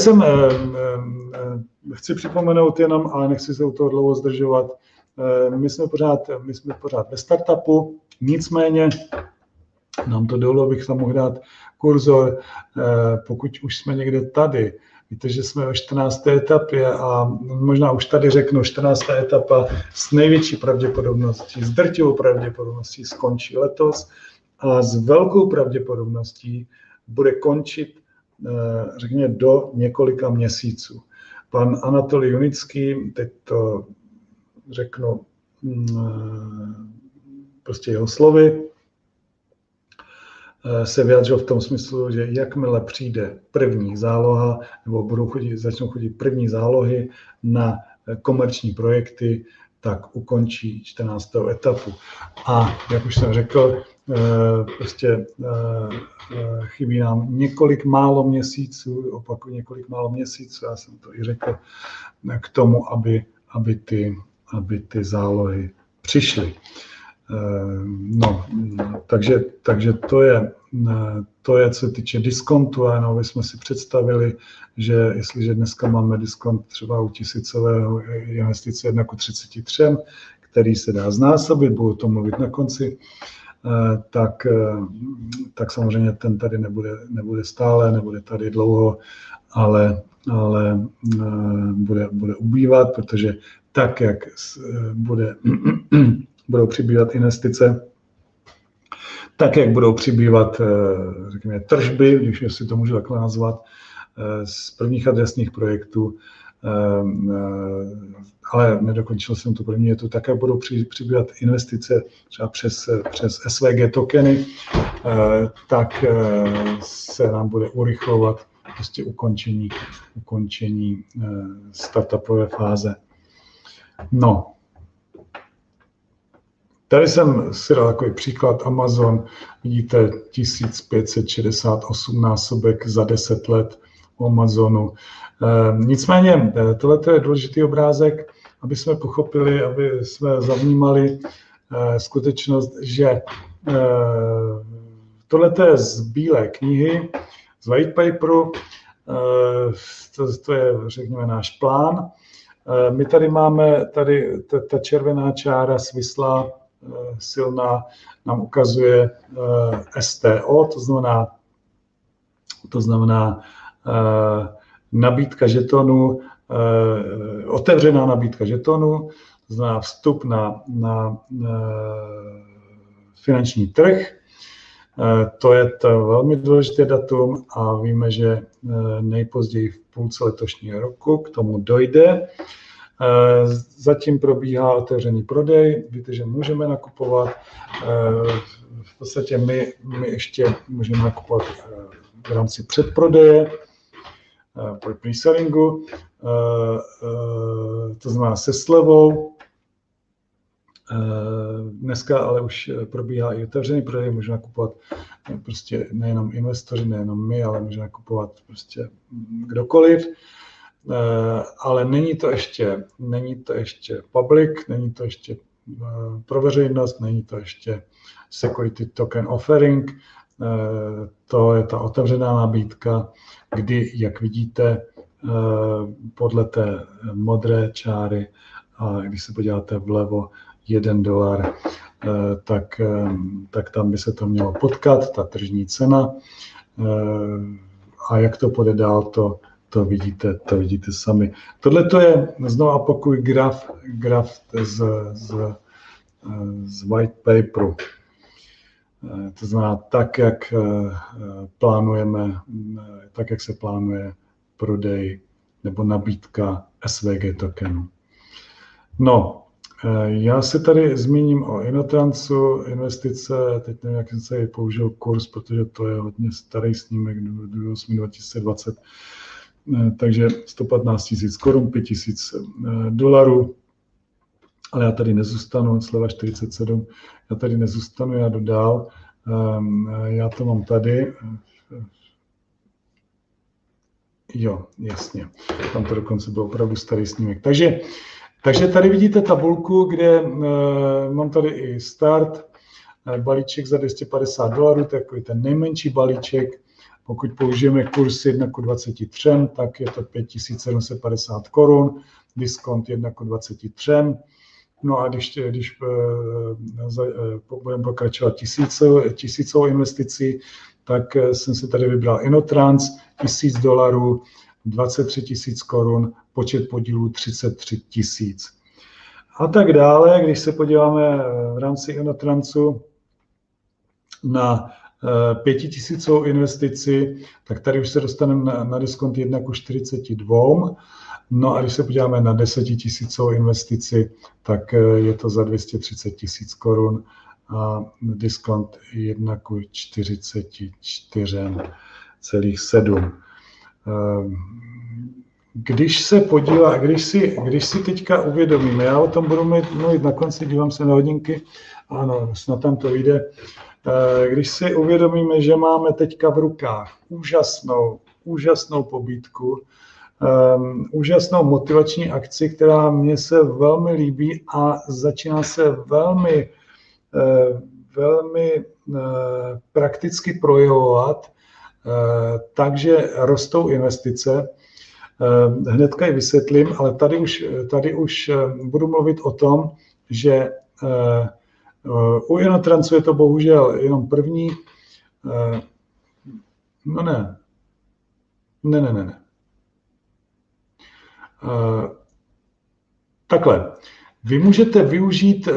chci připomenout jenom, ale nechci se u toho dlouho zdržovat, my jsme pořád ve startupu, nicméně nám to dovolilo, abych tam mohl dát kurzor, pokud už jsme někde tady. Víte, že jsme ve 14. etapě a možná už tady řeknu, 14. etapa s největší pravděpodobností, s drtivou pravděpodobností skončí letos a s velkou pravděpodobností bude končit, řekněme, do několika měsíců. Pan Anatolij Junický, teď to řeknu prostě jeho slovy, se vyjádřil v tom smyslu, že jakmile přijde první záloha, nebo začnou chodit první zálohy na komerční projekty, tak ukončí 14. etapu. A jak už jsem řekl, prostě chybí nám několik málo měsíců, opakuju několik málo měsíců, já jsem to i řekl, k tomu, aby ty zálohy přišly. No, takže to je, co se týče diskontu, a jenom jsme si představili, že jestliže dneska máme diskont třeba u tisícového investice 1:33, který se dá znásobit, budu to mluvit na konci, tak samozřejmě ten tady nebude stále, nebude tady dlouho, ale bude ubývat, protože tak, jak budou přibývat investice, tak, jak budou přibývat, řekněme, tržby, když si to můžu takhle nazvat, z prvních adresních projektů, ale nedokončil jsem tu první větu, tak, jak budou přibývat investice třeba přes SVG tokeny, tak se nám bude urychlovat prostě ukončení startupové fáze. No, tady jsem si dal takový příklad Amazon, vidíte 1568 násobek za 10 let u Amazonu. Nicméně, tohle je důležitý obrázek, aby jsme pochopili, aby jsme zavnímali skutečnost, že tohle je z bílé knihy, z white paperu, to je, řekněme, náš plán. My tady máme, ta červená čára svislá, silná, nám ukazuje STO, to znamená nabídka žetonů, otevřená nabídka žetonů, to znamená vstup na finanční trh. To je to velmi důležité datum a víme, že nejpozději v půlce letošního roku k tomu dojde. Zatím probíhá otevřený prodej, víte, že můžeme nakupovat. V podstatě my ještě můžeme nakupovat v rámci předprodeje, pre-sellingu, to znamená se slevou. Dneska ale už probíhá i otevřený prodej, můžeme nakupovat prostě nejenom investoři, nejenom my, ale můžeme nakupovat prostě kdokoliv. Ale není to ještě public, není to ještě pro veřejnost, není to ještě security token offering, to je ta otevřená nabídka, kdy, jak vidíte, podle té modré čáry, a když se podíváte vlevo, $1, tak tam by se to mělo potkat, ta tržní cena. A jak to půjde dál, to vidíte sami. Tohle to je, znovu opakuju, graf z white paperu. To znamená tak, jak se plánuje prodej nebo nabídka SVG tokenu. No, já se tady zmíním o Inotransu, investice, teď nevím, jak jsem se použil kurz, protože to je hodně starý snímek, 2020, takže 115 000 korun, $5 000, ale já tady nezůstanu, sleva 47, já tady nezůstanu, já jdu dál, já to mám tady, jo, jasně, tam to dokonce byl opravdu starý snímek, takže tady vidíte tabulku, kde mám tady i start, balíček za $250, to je takový ten nejmenší balíček. Pokud použijeme kurz 1:23, tak je to 5750 korun, diskont 1:23. No a když budeme pokračovat tisícovou investicí, tak jsem si tady vybral Inotrans, $1000, 23 000 korun, počet podílů 33 000. A tak dále, když se podíváme v rámci Inotransu na 5000 investici, tak tady už se dostaneme na diskont 1:42 No a když se podíváme na 10 000 investici, tak je to za 230 000 korun a diskont 1:44,7. Když si teďka uvědomíme, já o tom budu mluvit na konci, dívám se na hodinky, ano, snad tam to vyjde. Když si uvědomíme, že máme teďka v rukách úžasnou pobídku, úžasnou motivační akci, která mně se velmi líbí a začíná se velmi prakticky projevovat, takže rostou investice. Hnedka ji vysvětlím, ale tady už budu mluvit o tom, že u Inotransu je to bohužel jenom první. Ne. Takhle. Vy můžete využít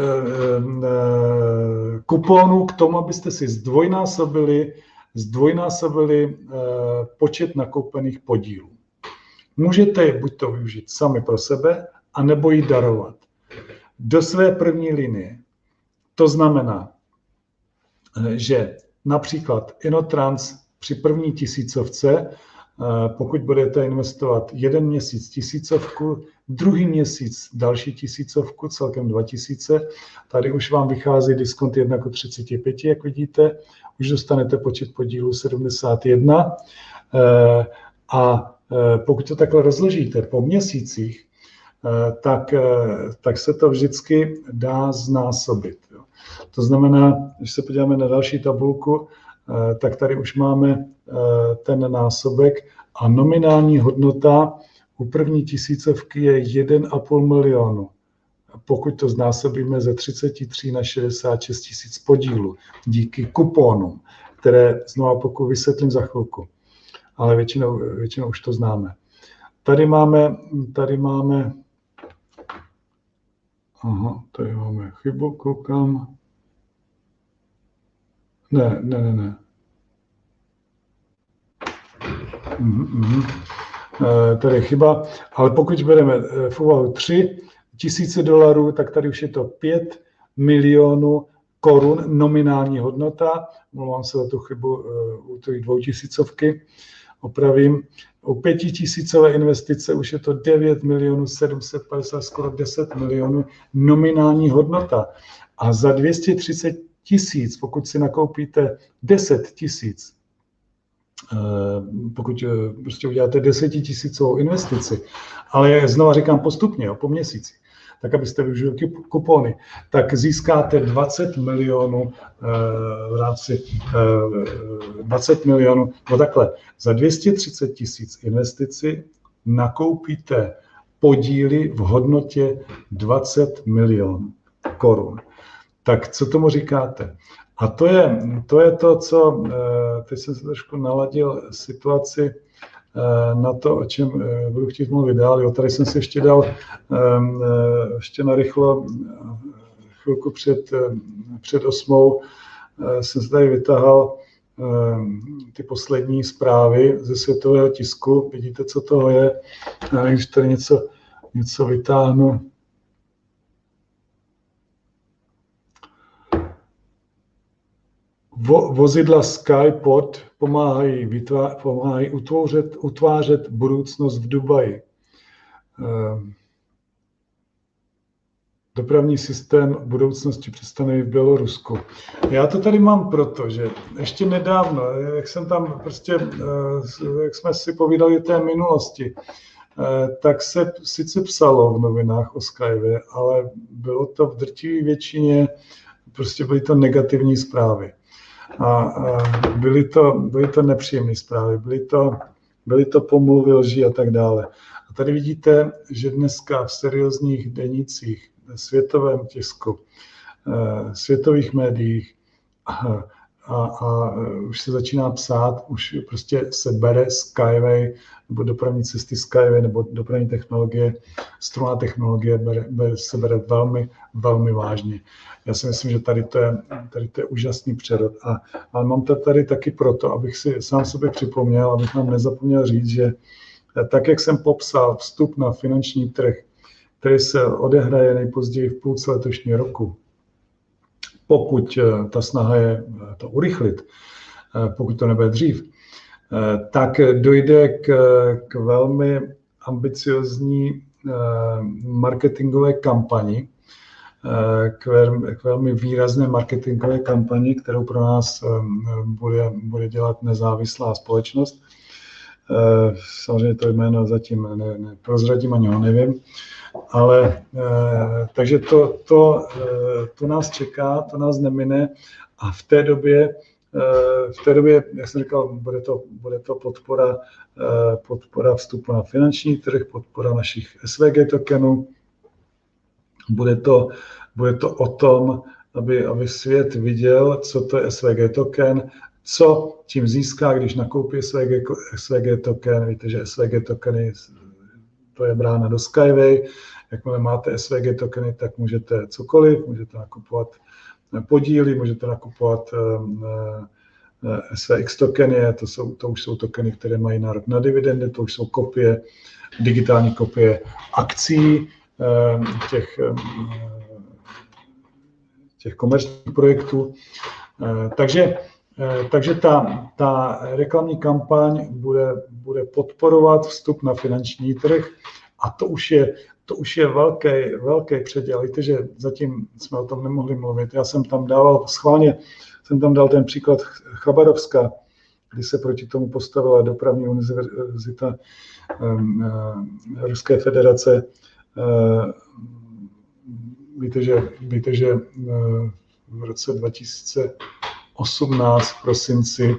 kuponů k tomu, abyste si zdvojnásobili počet nakoupených podílů. Můžete je buď to využít sami pro sebe, anebo ji darovat do své první linie. To znamená, že například Inotrans při první 1000, pokud budete investovat 1 měsíc 1000, druhý měsíc další 1000, celkem 2000, tady už vám vychází diskont 1:35, jak vidíte, už dostanete počet podílů 71 a pokud to takhle rozložíte po měsících, tak se to vždycky dá znásobit. To znamená, když se podíváme na další tabulku, tak tady už máme ten násobek a nominální hodnota u první 1000 je 1,5 milionu. Pokud to znásobíme ze 33 na 66 000 podílů díky kuponům, které znovu pokud vysvětlím za chvilku, ale většinou už to známe. Tady máme chybu, koukám. Ne. Tady je chyba, ale pokud bereme v úvahu $3,000, tak tady už je to 5 milionů korun nominální hodnota. Mluvám se za tu chybu u těch 2000, opravím. U 5000 investice už je to 9 750 000, skoro 10 milionů nominální hodnota. A za 230 000, pokud si nakoupíte 10 000, pokud prostě uděláte 10 000 investici, ale znova říkám postupně, po měsíci, tak abyste využili kupony, tak získáte 20 milionů v rámci 20 milionů, no takhle, za 230 000 investici nakoupíte podíly v hodnotě 20 milionů korun. Tak co tomu říkáte? A to je to, co, teď jsem se trošku naladil situaci na to, o čem budu chtít mluvit dál. Jo, tady jsem si ještě dal ještě narychlo chvilku před 8. Jsem se tady vytahal ty poslední zprávy ze světového tisku. Vidíte, co toho je. Když tady něco vytáhnu. Vozidla Skypod pomáhají utvářet budoucnost v Dubaji. Dopravní systém budoucnosti představený v Bělorusku. Já to tady mám proto, že ještě nedávno, jak jsme si povídali té minulosti, tak se sice psalo v novinách o Skyway, ale bylo to v drtivé většině, prostě byly to negativní zprávy. A byly to nepříjemné zprávy, byly to pomluvy, lži a tak dále. A tady vidíte, že dneska v seriózních denících, světovém tisku, světových médiích a už se začíná psát, už prostě se bere Skyway, nebo dopravní cesty Skyway, nebo dopravní technologie, strunná technologie se bere velmi, velmi vážně. Já si myslím, že tady to je úžasný přerod. Ale mám to tady taky proto, abych si sám sobě připomněl, abych nám nezapomněl říct, že tak jak jsem popsal, vstup na finanční trh, který se odehraje nejpozději v půlce letošního roku, pokud ta snaha je to urychlit, pokud to nebude dřív, tak dojde k velmi ambiciozní marketingové kampani, k velmi výrazné marketingové kampani, kterou pro nás bude dělat nezávislá společnost. Samozřejmě to jméno zatím neprozradím, ani ho nevím, ale takže to nás čeká, to nás nemine a v té době, jak jsem říkal, bude to podpora vstupu na finanční trh, podpora našich SVG tokenů. Bude to o tom, aby svět viděl, co to je SVG token, co tím získá, když nakoupí SVG token. Víte, že SVG tokeny, to je brána do Skyway. Jakmile máte SVG tokeny, tak můžete cokoliv, můžete nakupovat podíly, můžete nakupovat SVX tokeny, to už jsou tokeny, které mají nárok na dividendy, to už jsou digitální kopie akcí těch komerčních projektů. Takže ta reklamní kampaň bude podporovat vstup na finanční trh a to už je velký předěl. Víte, že zatím jsme o tom nemohli mluvit. Já jsem tam dal ten příklad Chabarovska, kdy se proti tomu postavila dopravní univerzita Ruské federace. Víte, že v roce 2018 v prosinci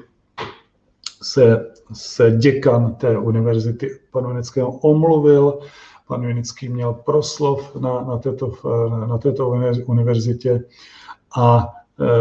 se děkan té univerzity, pan Unického, omluvil. Pan Unický měl proslov na této univerzitě a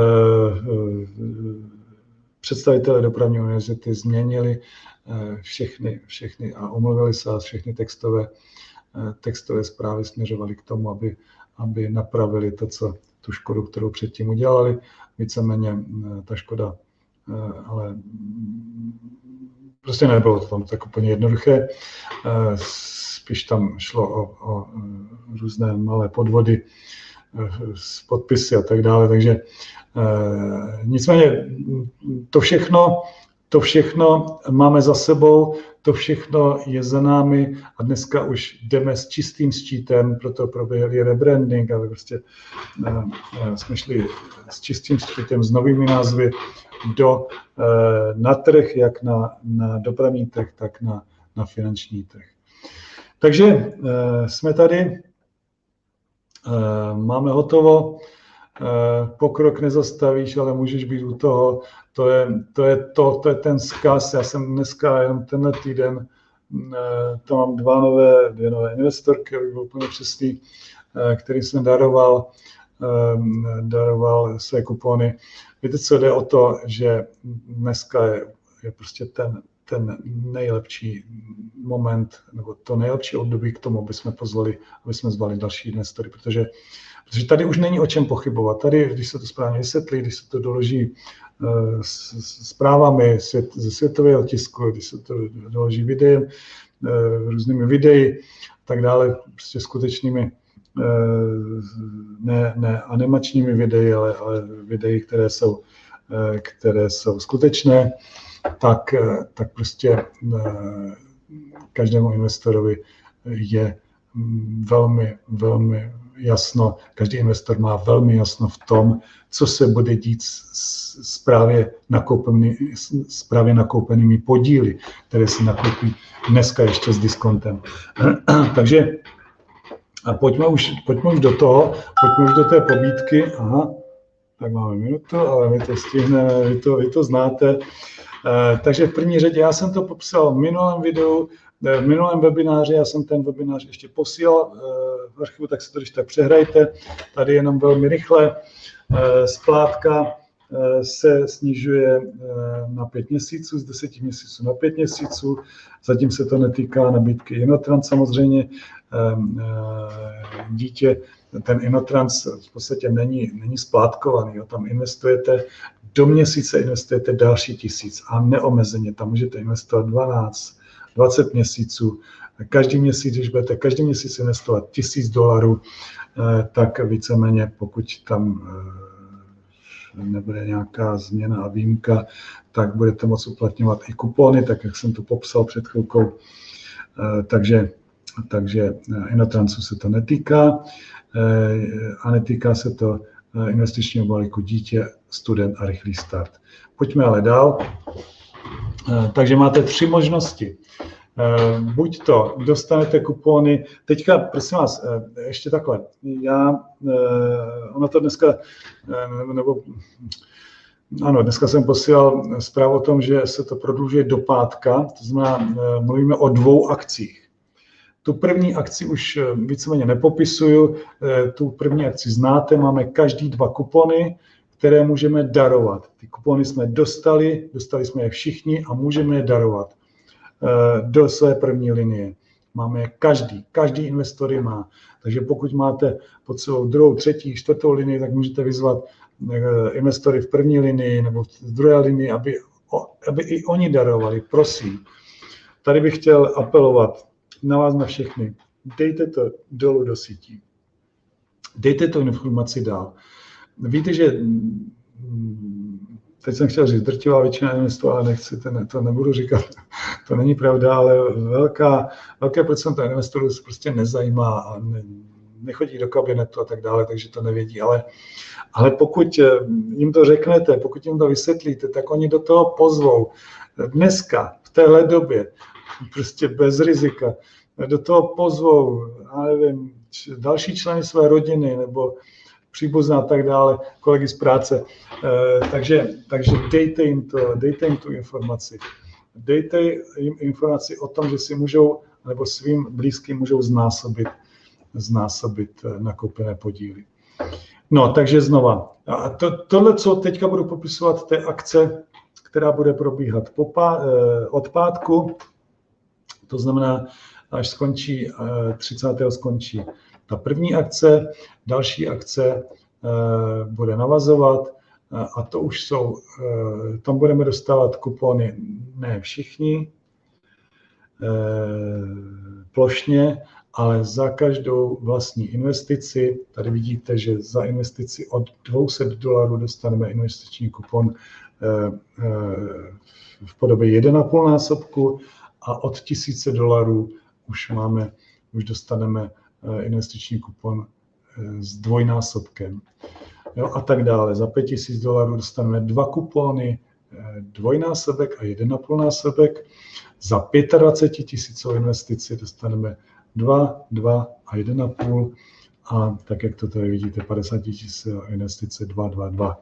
představitelé dopravní univerzity změnili všechny a omluvili se a všechny textové zprávy směřovaly k tomu, aby napravili tu škodu, kterou předtím udělali. Víceméně ta škoda, ale prostě nebylo to tam tak úplně jednoduché. Spíš tam šlo o různé malé podvody s podpisy a tak dále. Takže nicméně to všechno máme za sebou, to všechno je za námi a dneska už jdeme s čistým štítem, proto proběhl rebranding, ale prostě jsme šli s čistým štítem, s novými názvy na trh, jak na dopravní trh, tak na finanční trh. Takže jsme tady, máme hotovo, pokrok nezastavíš, ale můžeš být u toho. To je ten vzkaz. Já jsem dneska, jenom tenhle týden, tam mám dvě nové investorky, abych byl úplně přesný, kterým jsem daroval své kupony. Víte, co jde o to, že dneska je prostě ten nejlepší moment, nebo to nejlepší období k tomu, aby jsme zvali další investory, protože tady už není o čem pochybovat. Tady, když se to správně vysvětlí, když se to doloží zprávami ze světového tisku, když se to doloží videem, různými videi, tak dále, prostě skutečnými, ne animačními videi, ale videi, které jsou skutečné, tak prostě každému investorovi je velmi, velmi jasno, každý investor má velmi jasno v tom, co se bude dít s právě nakoupenými podíly, které se nakoupí dneska ještě s diskontem. Takže pojďme už do toho, pojďme už do té pobídky. Aha, tak máme minutu, ale my to stihneme, vy to znáte. Takže v první řadě já jsem to popsal v minulém videu, v minulém webináři, já jsem ten webinář ještě posílal v archivu, tak si to když tak přehrajte. Tady jenom velmi rychle. Splátka se snižuje na 5 měsíců, z 10 měsíců na 5 měsíců. Zatím se to netýká nabídky Inotrans samozřejmě. Ten Inotrans v podstatě není splátkovaný, jo. Tam investujete, do měsíce investujete další 1000 a neomezeně, tam můžete investovat 12, 20 měsíců. Každý měsíc, když budete každý měsíc investovat $1000, tak víceméně, pokud tam nebude nějaká změna a výjimka, tak budete moct uplatňovat i kupony, tak jak jsem to popsal před chvilkou. Takže Inotransu se to netýká a netýká se to investičního balíku dítě, student a rychlý start. Pojďme ale dál. Takže máte 3 možnosti. Buď to dostanete kupony, teďka prosím vás, ještě takhle, ono to dneska, dneska jsem posílal zprávu o tom, že se to prodlužuje do pátka, to znamená, mluvíme o 2 akcích. Tu první akci už víceméně nepopisuju, tu první akci znáte, máme každý 2 kupony, které můžeme darovat. Ty kupony jsme dostali jsme je všichni a můžeme je darovat do své první linie. Máme je každý investor je má. Takže pokud máte pod svou 2., 3., 4. linii, tak můžete vyzvat investory v první linii nebo v druhé linii, aby i oni darovali. Prosím. Tady bych chtěl apelovat na vás na všechny. Dejte to dolů do sítí. Dejte tu informaci dál. Víte, že teď jsem chtěl říct, drtivá většina investorů, ale nechci, to nebudu říkat, to není pravda, ale velké procento investorů se prostě nezajímá a nechodí do kabinetu a tak dále, takže to nevědí. Ale pokud jim to řeknete, pokud jim to vysvětlíte, tak oni do toho pozvou. Dneska, v téhle době, prostě bez rizika, do toho pozvou, já nevím, další členy své rodiny nebo příbuzné a tak dále, kolegy z práce. Takže dejte jim tu informaci. Dejte jim informaci o tom, že si můžou, nebo svým blízkým můžou znásobit nakoupené podíly. No, takže znova. A tohle, co teďka budu popisovat, to je akce, která bude probíhat od pátku, to znamená, až skončí 30. skončí ta první akce, další akce bude navazovat a to už jsou, tam budeme dostávat kupony ne všichni plošně, ale za každou vlastní investici. Tady vidíte, že za investici od $200 dostaneme investiční kupon v podobě 1,5 násobku a od $1000 už dostaneme investiční kupon s dvojnásobkem. Jo, a tak dále. Za $5,000 dostaneme 2 kupony, dvojnásobek a 1,5 násobek. Za 25 000 investici dostaneme 2, 2 a 1,5 a tak, jak to tady vidíte, 50 000 investice 2, 2, 2.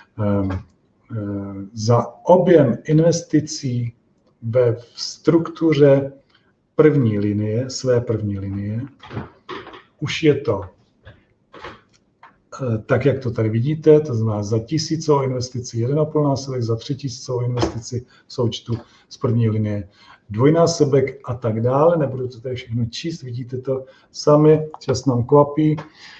Za objem investicí ve struktuře první linie, své první linie, už je to tak, jak to tady vidíte, to znamená za 1000 investici 1,5 násobek, za 3000 investici v součtu z první linie dvojnásobek a tak dále. Nebudu to tady všechno číst, vidíte to sami, čas nám kvapí.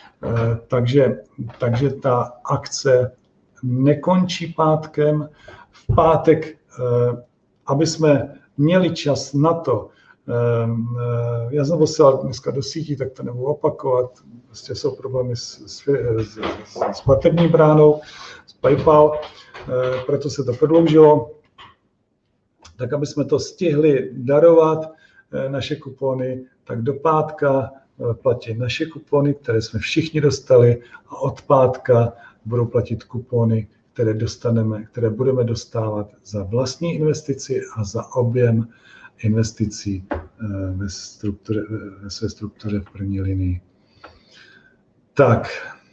Takže ta akce nekončí pátkem. V pátek, aby jsme měli čas na to, já jsem posílal dneska do sítí, tak to nebudu opakovat. Prostě jsou problémy s platební bránou, s PayPal, proto se to prodloužilo. Tak aby jsme to stihli darovat, naše kupony, tak do pátka platí naše kupony, které jsme všichni dostali, a od pátka budou platit kupony, které budeme dostávat za vlastní investici a za objem investicí ve své struktuře v první linii. Tak.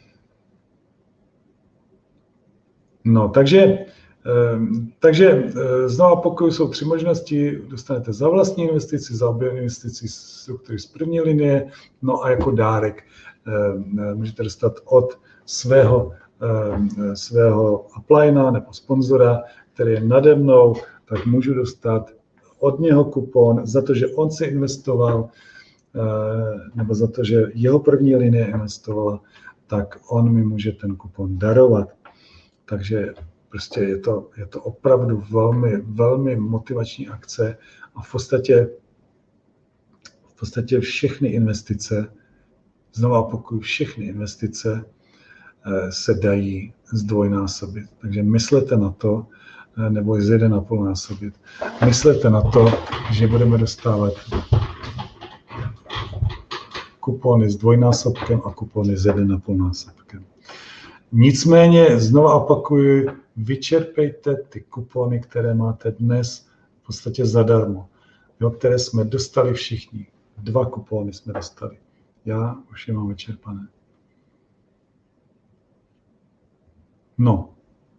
No, takže znovu pokud jsou 3 možnosti, dostanete za vlastní investici, za objem investicí struktury z první linie, no a jako dárek můžete dostat od svého uplina nebo sponzora, který je nade mnou, tak můžu dostat od něho kupon za to, že on si investoval, nebo za to, že jeho první linie investovala, tak on mi může ten kupon darovat. Takže prostě je to opravdu velmi, velmi motivační akce a v podstatě v podstatě všechny investice, znovu opakuju, všechny investice se dají zdvojnásobit. Takže myslete na to, nebo z 1,5 násobit. Myslete na to, že budeme dostávat kupony s dvojnásobkem a kupony s 1,5 násobkem. Nicméně, znovu opakuju, vyčerpejte ty kupony, které máte dnes v podstatě zadarmo, jo, které jsme dostali všichni. 2 kupony jsme dostali. Já už je mám vyčerpané. No.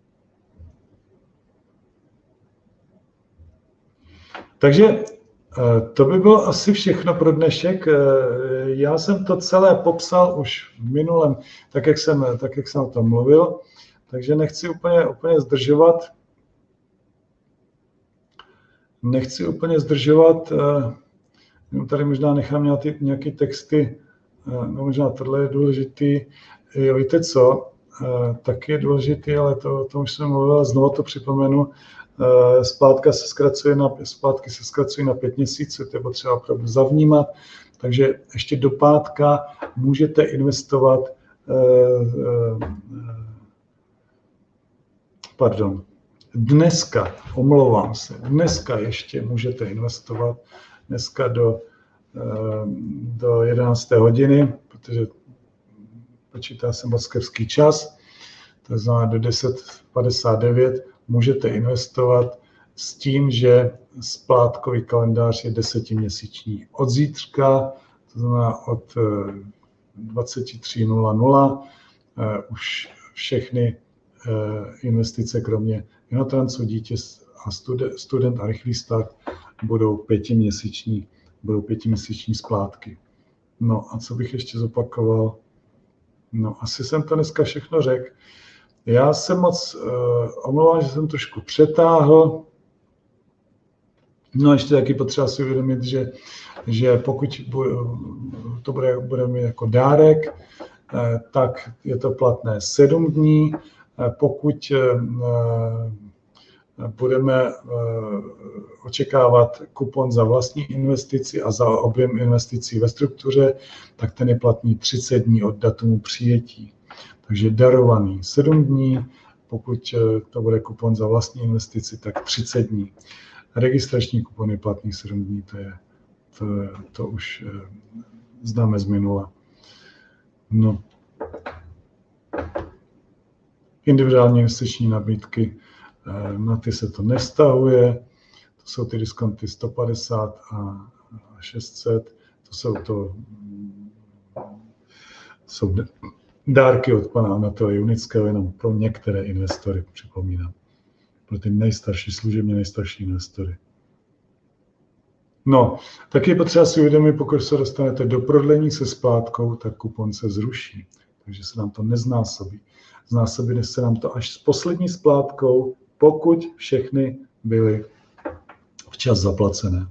Takže to by bylo asi všechno pro dnešek. Já jsem to celé popsal už v minulém, tak jak jsem o tom mluvil, takže nechci úplně zdržovat. Tady možná nechám nějaké texty, no možná tohle je důležitý. Jo, víte co, taky je důležitý, ale to už jsem mluvil, znovu to připomenu. Splátky se zkracují na 5 měsíců, to je potřeba opravdu zavnímat, takže ještě do pátka můžete investovat, dneska ještě můžete investovat, dneska do 11. hodiny, protože počítá se moskevský čas, to znamená do 10:59, můžete investovat s tím, že splátkový kalendář je 10měsíční. Od zítřka, to znamená od 23:00, už všechny investice, kromě Inotransu, Dítě a Student a Rychlý start, budou 5měsíční splátky. No a co bych ještě zopakoval? No, asi jsem to dneska všechno řekl. Já jsem moc omlouvám, že jsem trošku přetáhl. No ještě taky potřeba si uvědomit, že pokud to bude mít jako dárek, tak je to platné 7 dní. Pokud budeme očekávat kupon za vlastní investici a za objem investicí ve struktuře, tak ten je platný 30 dní od datumu přijetí. Takže darovaný 7 dní, pokud to bude kupon za vlastní investici, tak 30 dní. Registrační kupon je platný 7 dní, to už známe z minula. No. Individuální investiční nabídky, na ty se to nevztahuje, to jsou ty diskonty 150 a 600, to jsou dárky od pana Anatolia Junického jenom pro některé investory, připomínám. Pro ty služebně nejstarší investory. No, taky je potřeba si uvědomit, pokud se dostanete do prodlení se splátkou, tak kupon se zruší. Takže se nám to neznásobí. Znásobí se nám to až s poslední splátkou, pokud všechny byly včas zaplacené.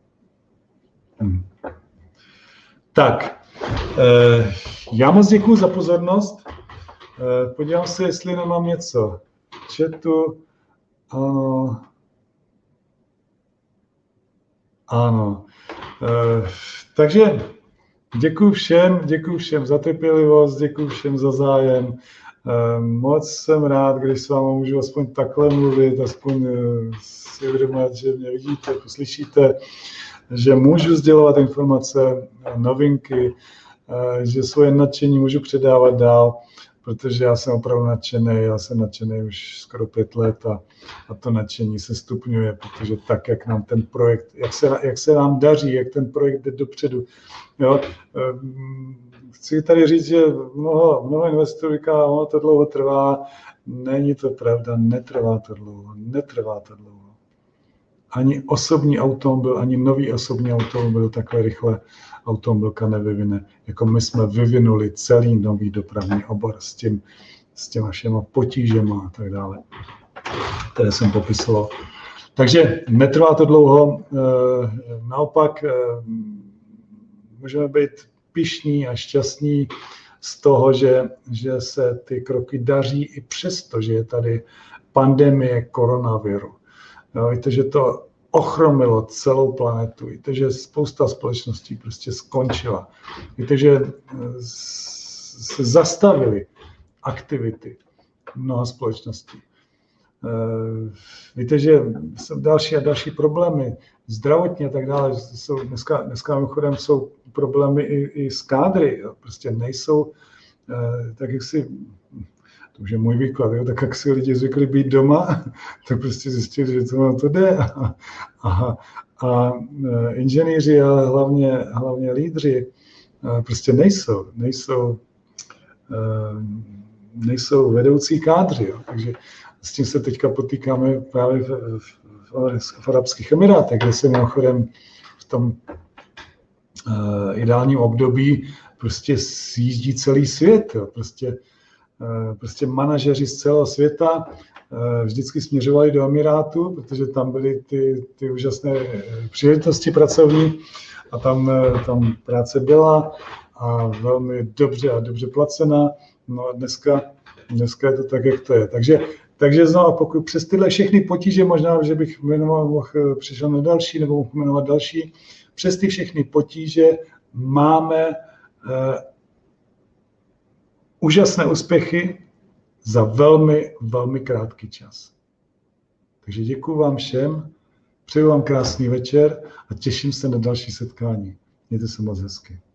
Tak, já moc děkuji za pozornost. Podívám se, jestli nemám něco v chatu. Ano. Takže děkuji všem za trpělivost, děkuji všem za zájem. Moc jsem rád, když s vámi můžu aspoň takhle mluvit, aspoň si uvědomit, že mě vidíte, poslyšíte, že můžu sdělovat informace, novinky, že svoje nadšení můžu předávat dál, protože já jsem opravdu nadšený, už skoro 5 let a to nadšení se stupňuje, protože tak, jak nám ten projekt, jak se nám daří, jak ten projekt jde dopředu. Jo? Chci tady říct, že mnoho investorů říká, ono to dlouho trvá. Není to pravda, netrvá to dlouho. Ani osobní automobil, ani nový osobní automobil takhle rychle automobilka nevyvine, jako my jsme vyvinuli celý nový dopravní obor s těma všema potížema a tak dále, které jsem popisoval. Takže netrvá to dlouho, naopak můžeme být pyšní a šťastní z toho, že se ty kroky daří i přesto, že je tady pandemie koronaviru. No, víte, že to ochromilo celou planetu. Víte, že spousta společností prostě skončila. Víte, že se zastavily aktivity mnoha společností. Víte, že jsou další a další problémy zdravotně a tak dále. Jsou dneska mimochodem jsou problémy i s kádry. Jo. Prostě nejsou, tak jak si, to už je můj výklad, jo, tak jak si lidi zvykli být doma, tak prostě zjistili, že to jde. A inženýři, ale hlavně lídři prostě nejsou vedoucí kádři. Jo. Takže s tím se teďka potýkáme právě v Arabských Emirátech, kde se mimochodem v tom ideálním období prostě sjíždí celý svět. Jo. Prostě manažeři z celého světa vždycky směřovali do Emirátu, protože tam byly ty úžasné příležitosti pracovní a tam práce byla a velmi dobře placená. No a dneska je to tak, jak to je. Takže znovu, pokud přes tyhle všechny potíže, možná, že bych přišel na další, nebo mohl jmenovat další, přes ty všechny potíže máme úžasné úspěchy za velmi, velmi krátký čas. Takže děkuji vám všem, přeju vám krásný večer a těším se na další setkání. Mějte se moc hezky.